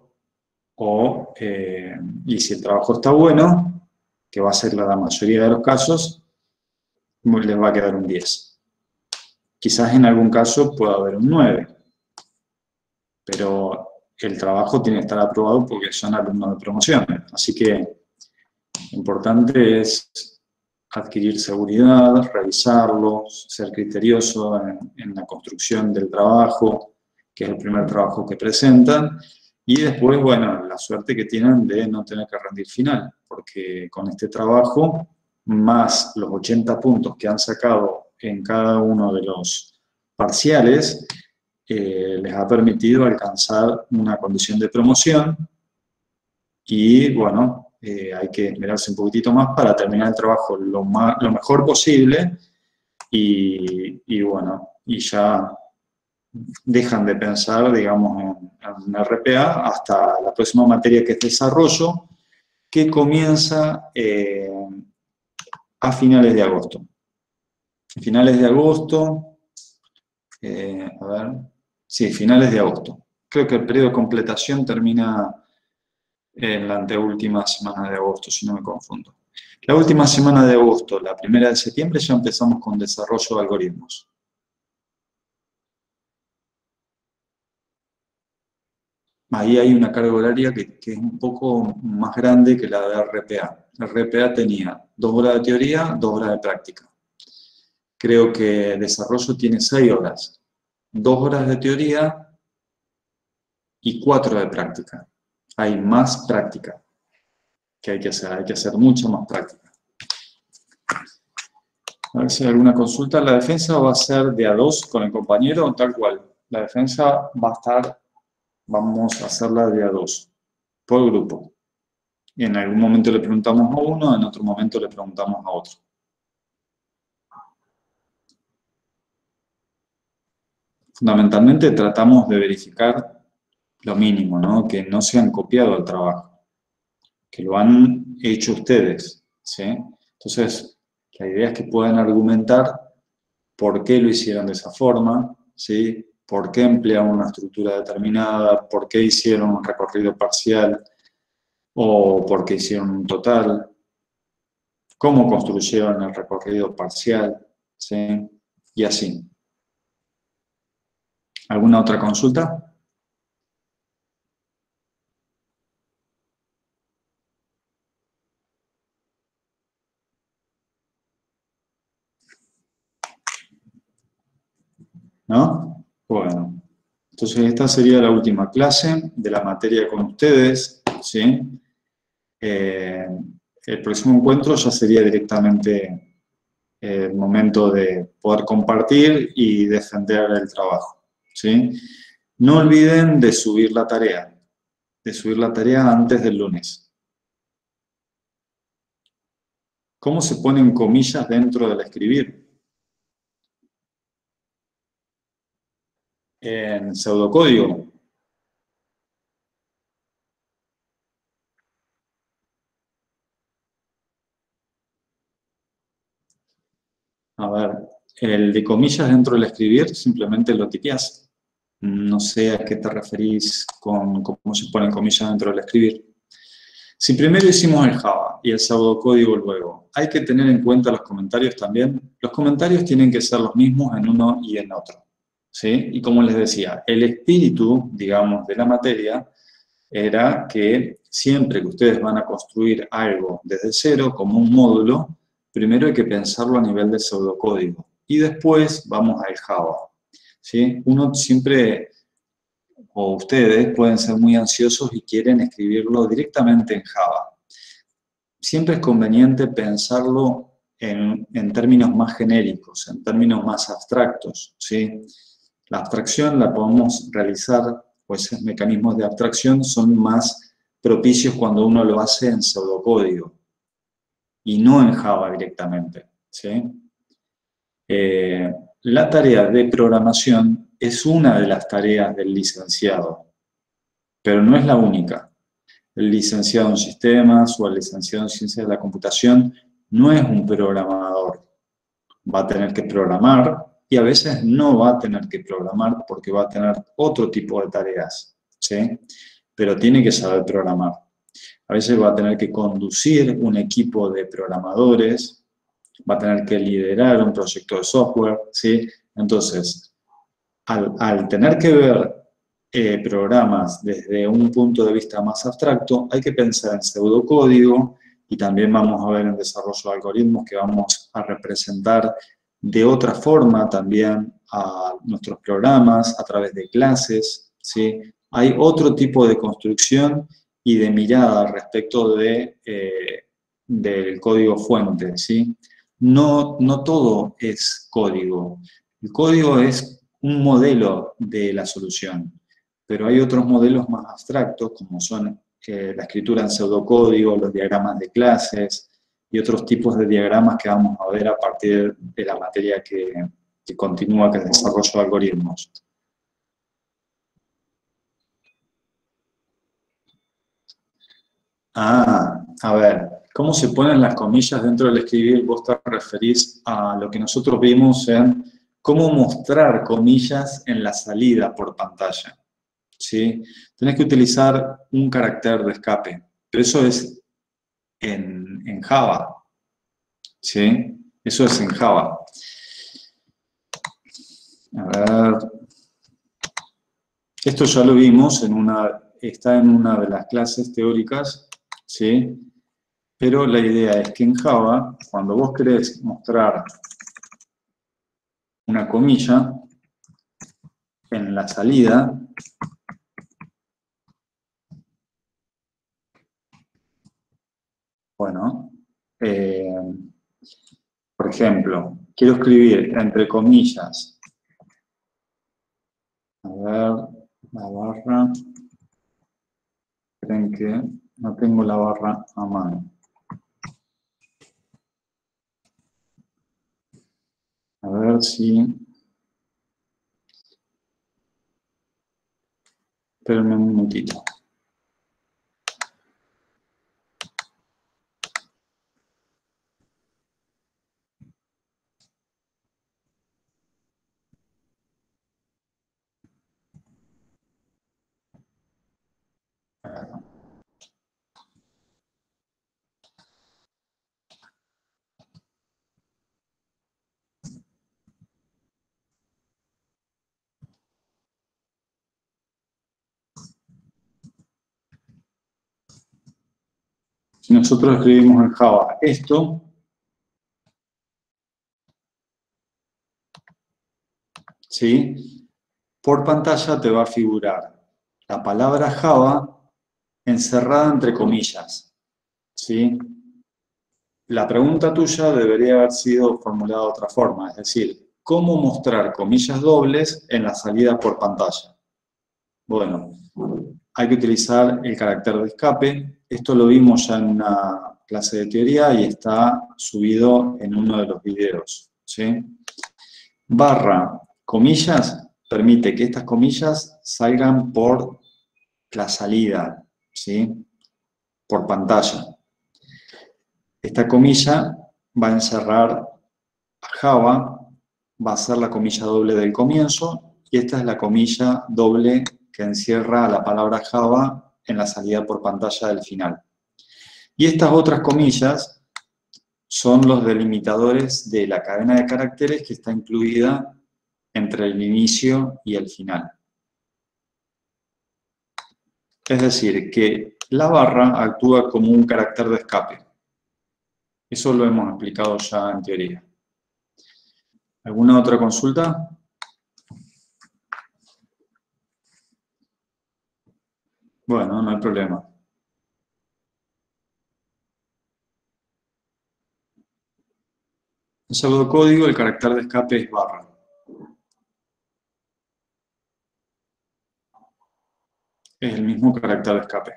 y si el trabajo está bueno, que va a ser la mayoría de los casos, les va a quedar un 10. Quizás en algún caso pueda haber un 9, pero el trabajo tiene que estar aprobado porque son alumnos de promoción. Así que lo importante es adquirir seguridad, revisarlo, ser criterioso en la construcción del trabajo, que es el primer trabajo que presentan, y después, bueno, la suerte que tienen de no tener que rendir final, porque con este trabajo, más los 80 puntos que han sacado en cada uno de los parciales, les ha permitido alcanzar una condición de promoción, y bueno, hay que esperarse un poquitito más para terminar el trabajo lo mejor posible, y bueno, y ya dejan de pensar, digamos, en RPA hasta la próxima materia, que es desarrollo, que comienza a finales de agosto. Finales de agosto, finales de agosto. Creo que el periodo de completación termina en la anteúltima semana de agosto, si no me confundo. La última semana de agosto, la primera de septiembre, ya empezamos con desarrollo de algoritmos. Ahí hay una carga horaria que es un poco más grande que la de RPA. RPA tenía 2 horas de teoría, 2 horas de práctica. Creo que desarrollo tiene 6 horas. 2 horas de teoría y 4 de práctica. Hay más práctica que hay que hacer mucha más práctica. A ver si hay alguna consulta. La defensa va a ser de a 2 con el compañero, tal cual. La defensa va a estar, vamos a hacerla de a 2, por grupo. Y en algún momento le preguntamos a uno, en otro momento le preguntamos a otro. Fundamentalmente tratamos de verificar lo mínimo, ¿no? Que no se han copiado el trabajo, que lo han hecho ustedes, ¿sí? Entonces, la idea es que puedan argumentar por qué lo hicieron de esa forma, ¿sí? Por qué emplearon una estructura determinada, por qué hicieron un recorrido parcial o por qué hicieron un total, cómo construyeron el recorrido parcial, ¿sí? Y así. ¿Alguna otra consulta? ¿No? Bueno, entonces esta sería la última clase de la materia con ustedes, ¿sí? El próximo encuentro ya sería directamente el momento de poder compartir y defender el trabajo, ¿sí? No olviden de subir la tarea antes del lunes. ¿Cómo se ponen comillas dentro del escribir? En pseudocódigo. A ver, el de comillas dentro del escribir simplemente lo tipeás. No sé a qué te referís con cómo se ponen comillas dentro del escribir. Si primero hicimos el Java y el pseudocódigo luego, hay que tener en cuenta los comentarios también. Los comentarios tienen que ser los mismos en uno y en otro, ¿sí? Y como les decía, el espíritu, digamos, de la materia era que siempre que ustedes van a construir algo desde cero, como un módulo, primero hay que pensarlo a nivel de pseudocódigo y después vamos al Java, ¿sí? Uno siempre, o ustedes pueden ser muy ansiosos y quieren escribirlo directamente en Java. Siempre es conveniente pensarlo en términos más genéricos, en términos más abstractos, ¿sí? La abstracción la podemos realizar, pues esos mecanismos de abstracción son más propicios cuando uno lo hace en pseudocódigo y no en Java directamente, ¿sí? La tarea de programación es una de las tareas del licenciado, pero no es la única. El licenciado en sistemas o el licenciado en ciencias de la computación no es un programador. Va a tener que programar y a veces no va a tener que programar porque va a tener otro tipo de tareas, ¿sí? Pero tiene que saber programar. A veces va a tener que conducir un equipo de programadores, va a tener que liderar un proyecto de software, ¿sí? Entonces, al tener que ver programas desde un punto de vista más abstracto, hay que pensar en pseudocódigo y también vamos a ver en desarrollo de algoritmos que vamos a representar de otra forma también a nuestros programas a través de clases, ¿sí? Hay otro tipo de construcción y de mirada respecto del código fuente, ¿sí? No todo es código. El código es un modelo de la solución, pero hay otros modelos más abstractos, como son la escritura en pseudocódigo, los diagramas de clases y otros tipos de diagramas que vamos a ver a partir de la materia que continúa, que es desarrollo de algoritmos. A ver, ¿cómo se ponen las comillas dentro del escribir? Vos te referís a lo que nosotros vimos en cómo mostrar comillas en la salida por pantalla, ¿sí? Tenés que utilizar un carácter de escape, pero eso es en Java, ¿sí? Eso es en Java. A ver, esto ya lo vimos está en una de las clases teóricas, ¿sí? Pero la idea es que en Java, cuando vos querés mostrar una comilla en la salida, bueno, por ejemplo, quiero escribir entre comillas, a ver, la barra, creen que no tengo la barra a mano. A ver si... Espérenme un minutito. Si nosotros escribimos en Java esto, ¿sí? Por pantalla te va a figurar la palabra Java encerrada entre comillas, ¿sí? La pregunta tuya debería haber sido formulada de otra forma, es decir, ¿cómo mostrar comillas dobles en la salida por pantalla? Bueno, hay que utilizar el carácter de escape. Esto lo vimos ya en una clase de teoría y está subido en uno de los videos, ¿sí? Barra comillas permite que estas comillas salgan por la salida, ¿sí? Por pantalla. Esta comilla va a encerrar a Java, va a ser la comilla doble del comienzo, y esta es la comilla doble que encierra la palabra Java en la salida por pantalla del final. Y estas otras comillas son los delimitadores de la cadena de caracteres que está incluida entre el inicio y el final. Es decir, que la barra actúa como un carácter de escape. Eso lo hemos explicado ya en teoría. ¿Alguna otra consulta? Bueno, no hay problema. En pseudocódigo el carácter de escape es barra. Es el mismo carácter de escape.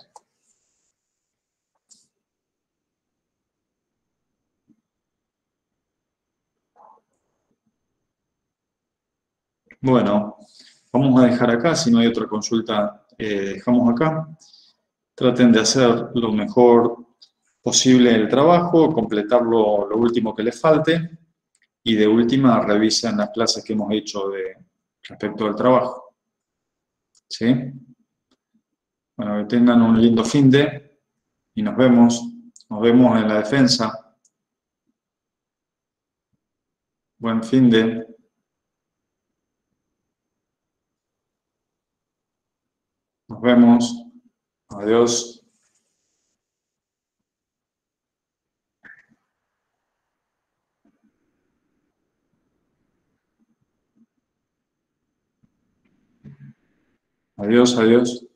Bueno, vamos a dejar acá. Si no hay otra consulta, dejamos acá. Traten de hacer lo mejor posible el trabajo, completar lo último que les falte y de última revisen las clases que hemos hecho respecto al trabajo. ¿Sí? Bueno, que tengan un lindo finde y nos vemos en la defensa. Buen finde. Nos vemos. Adiós. Adiós, adiós.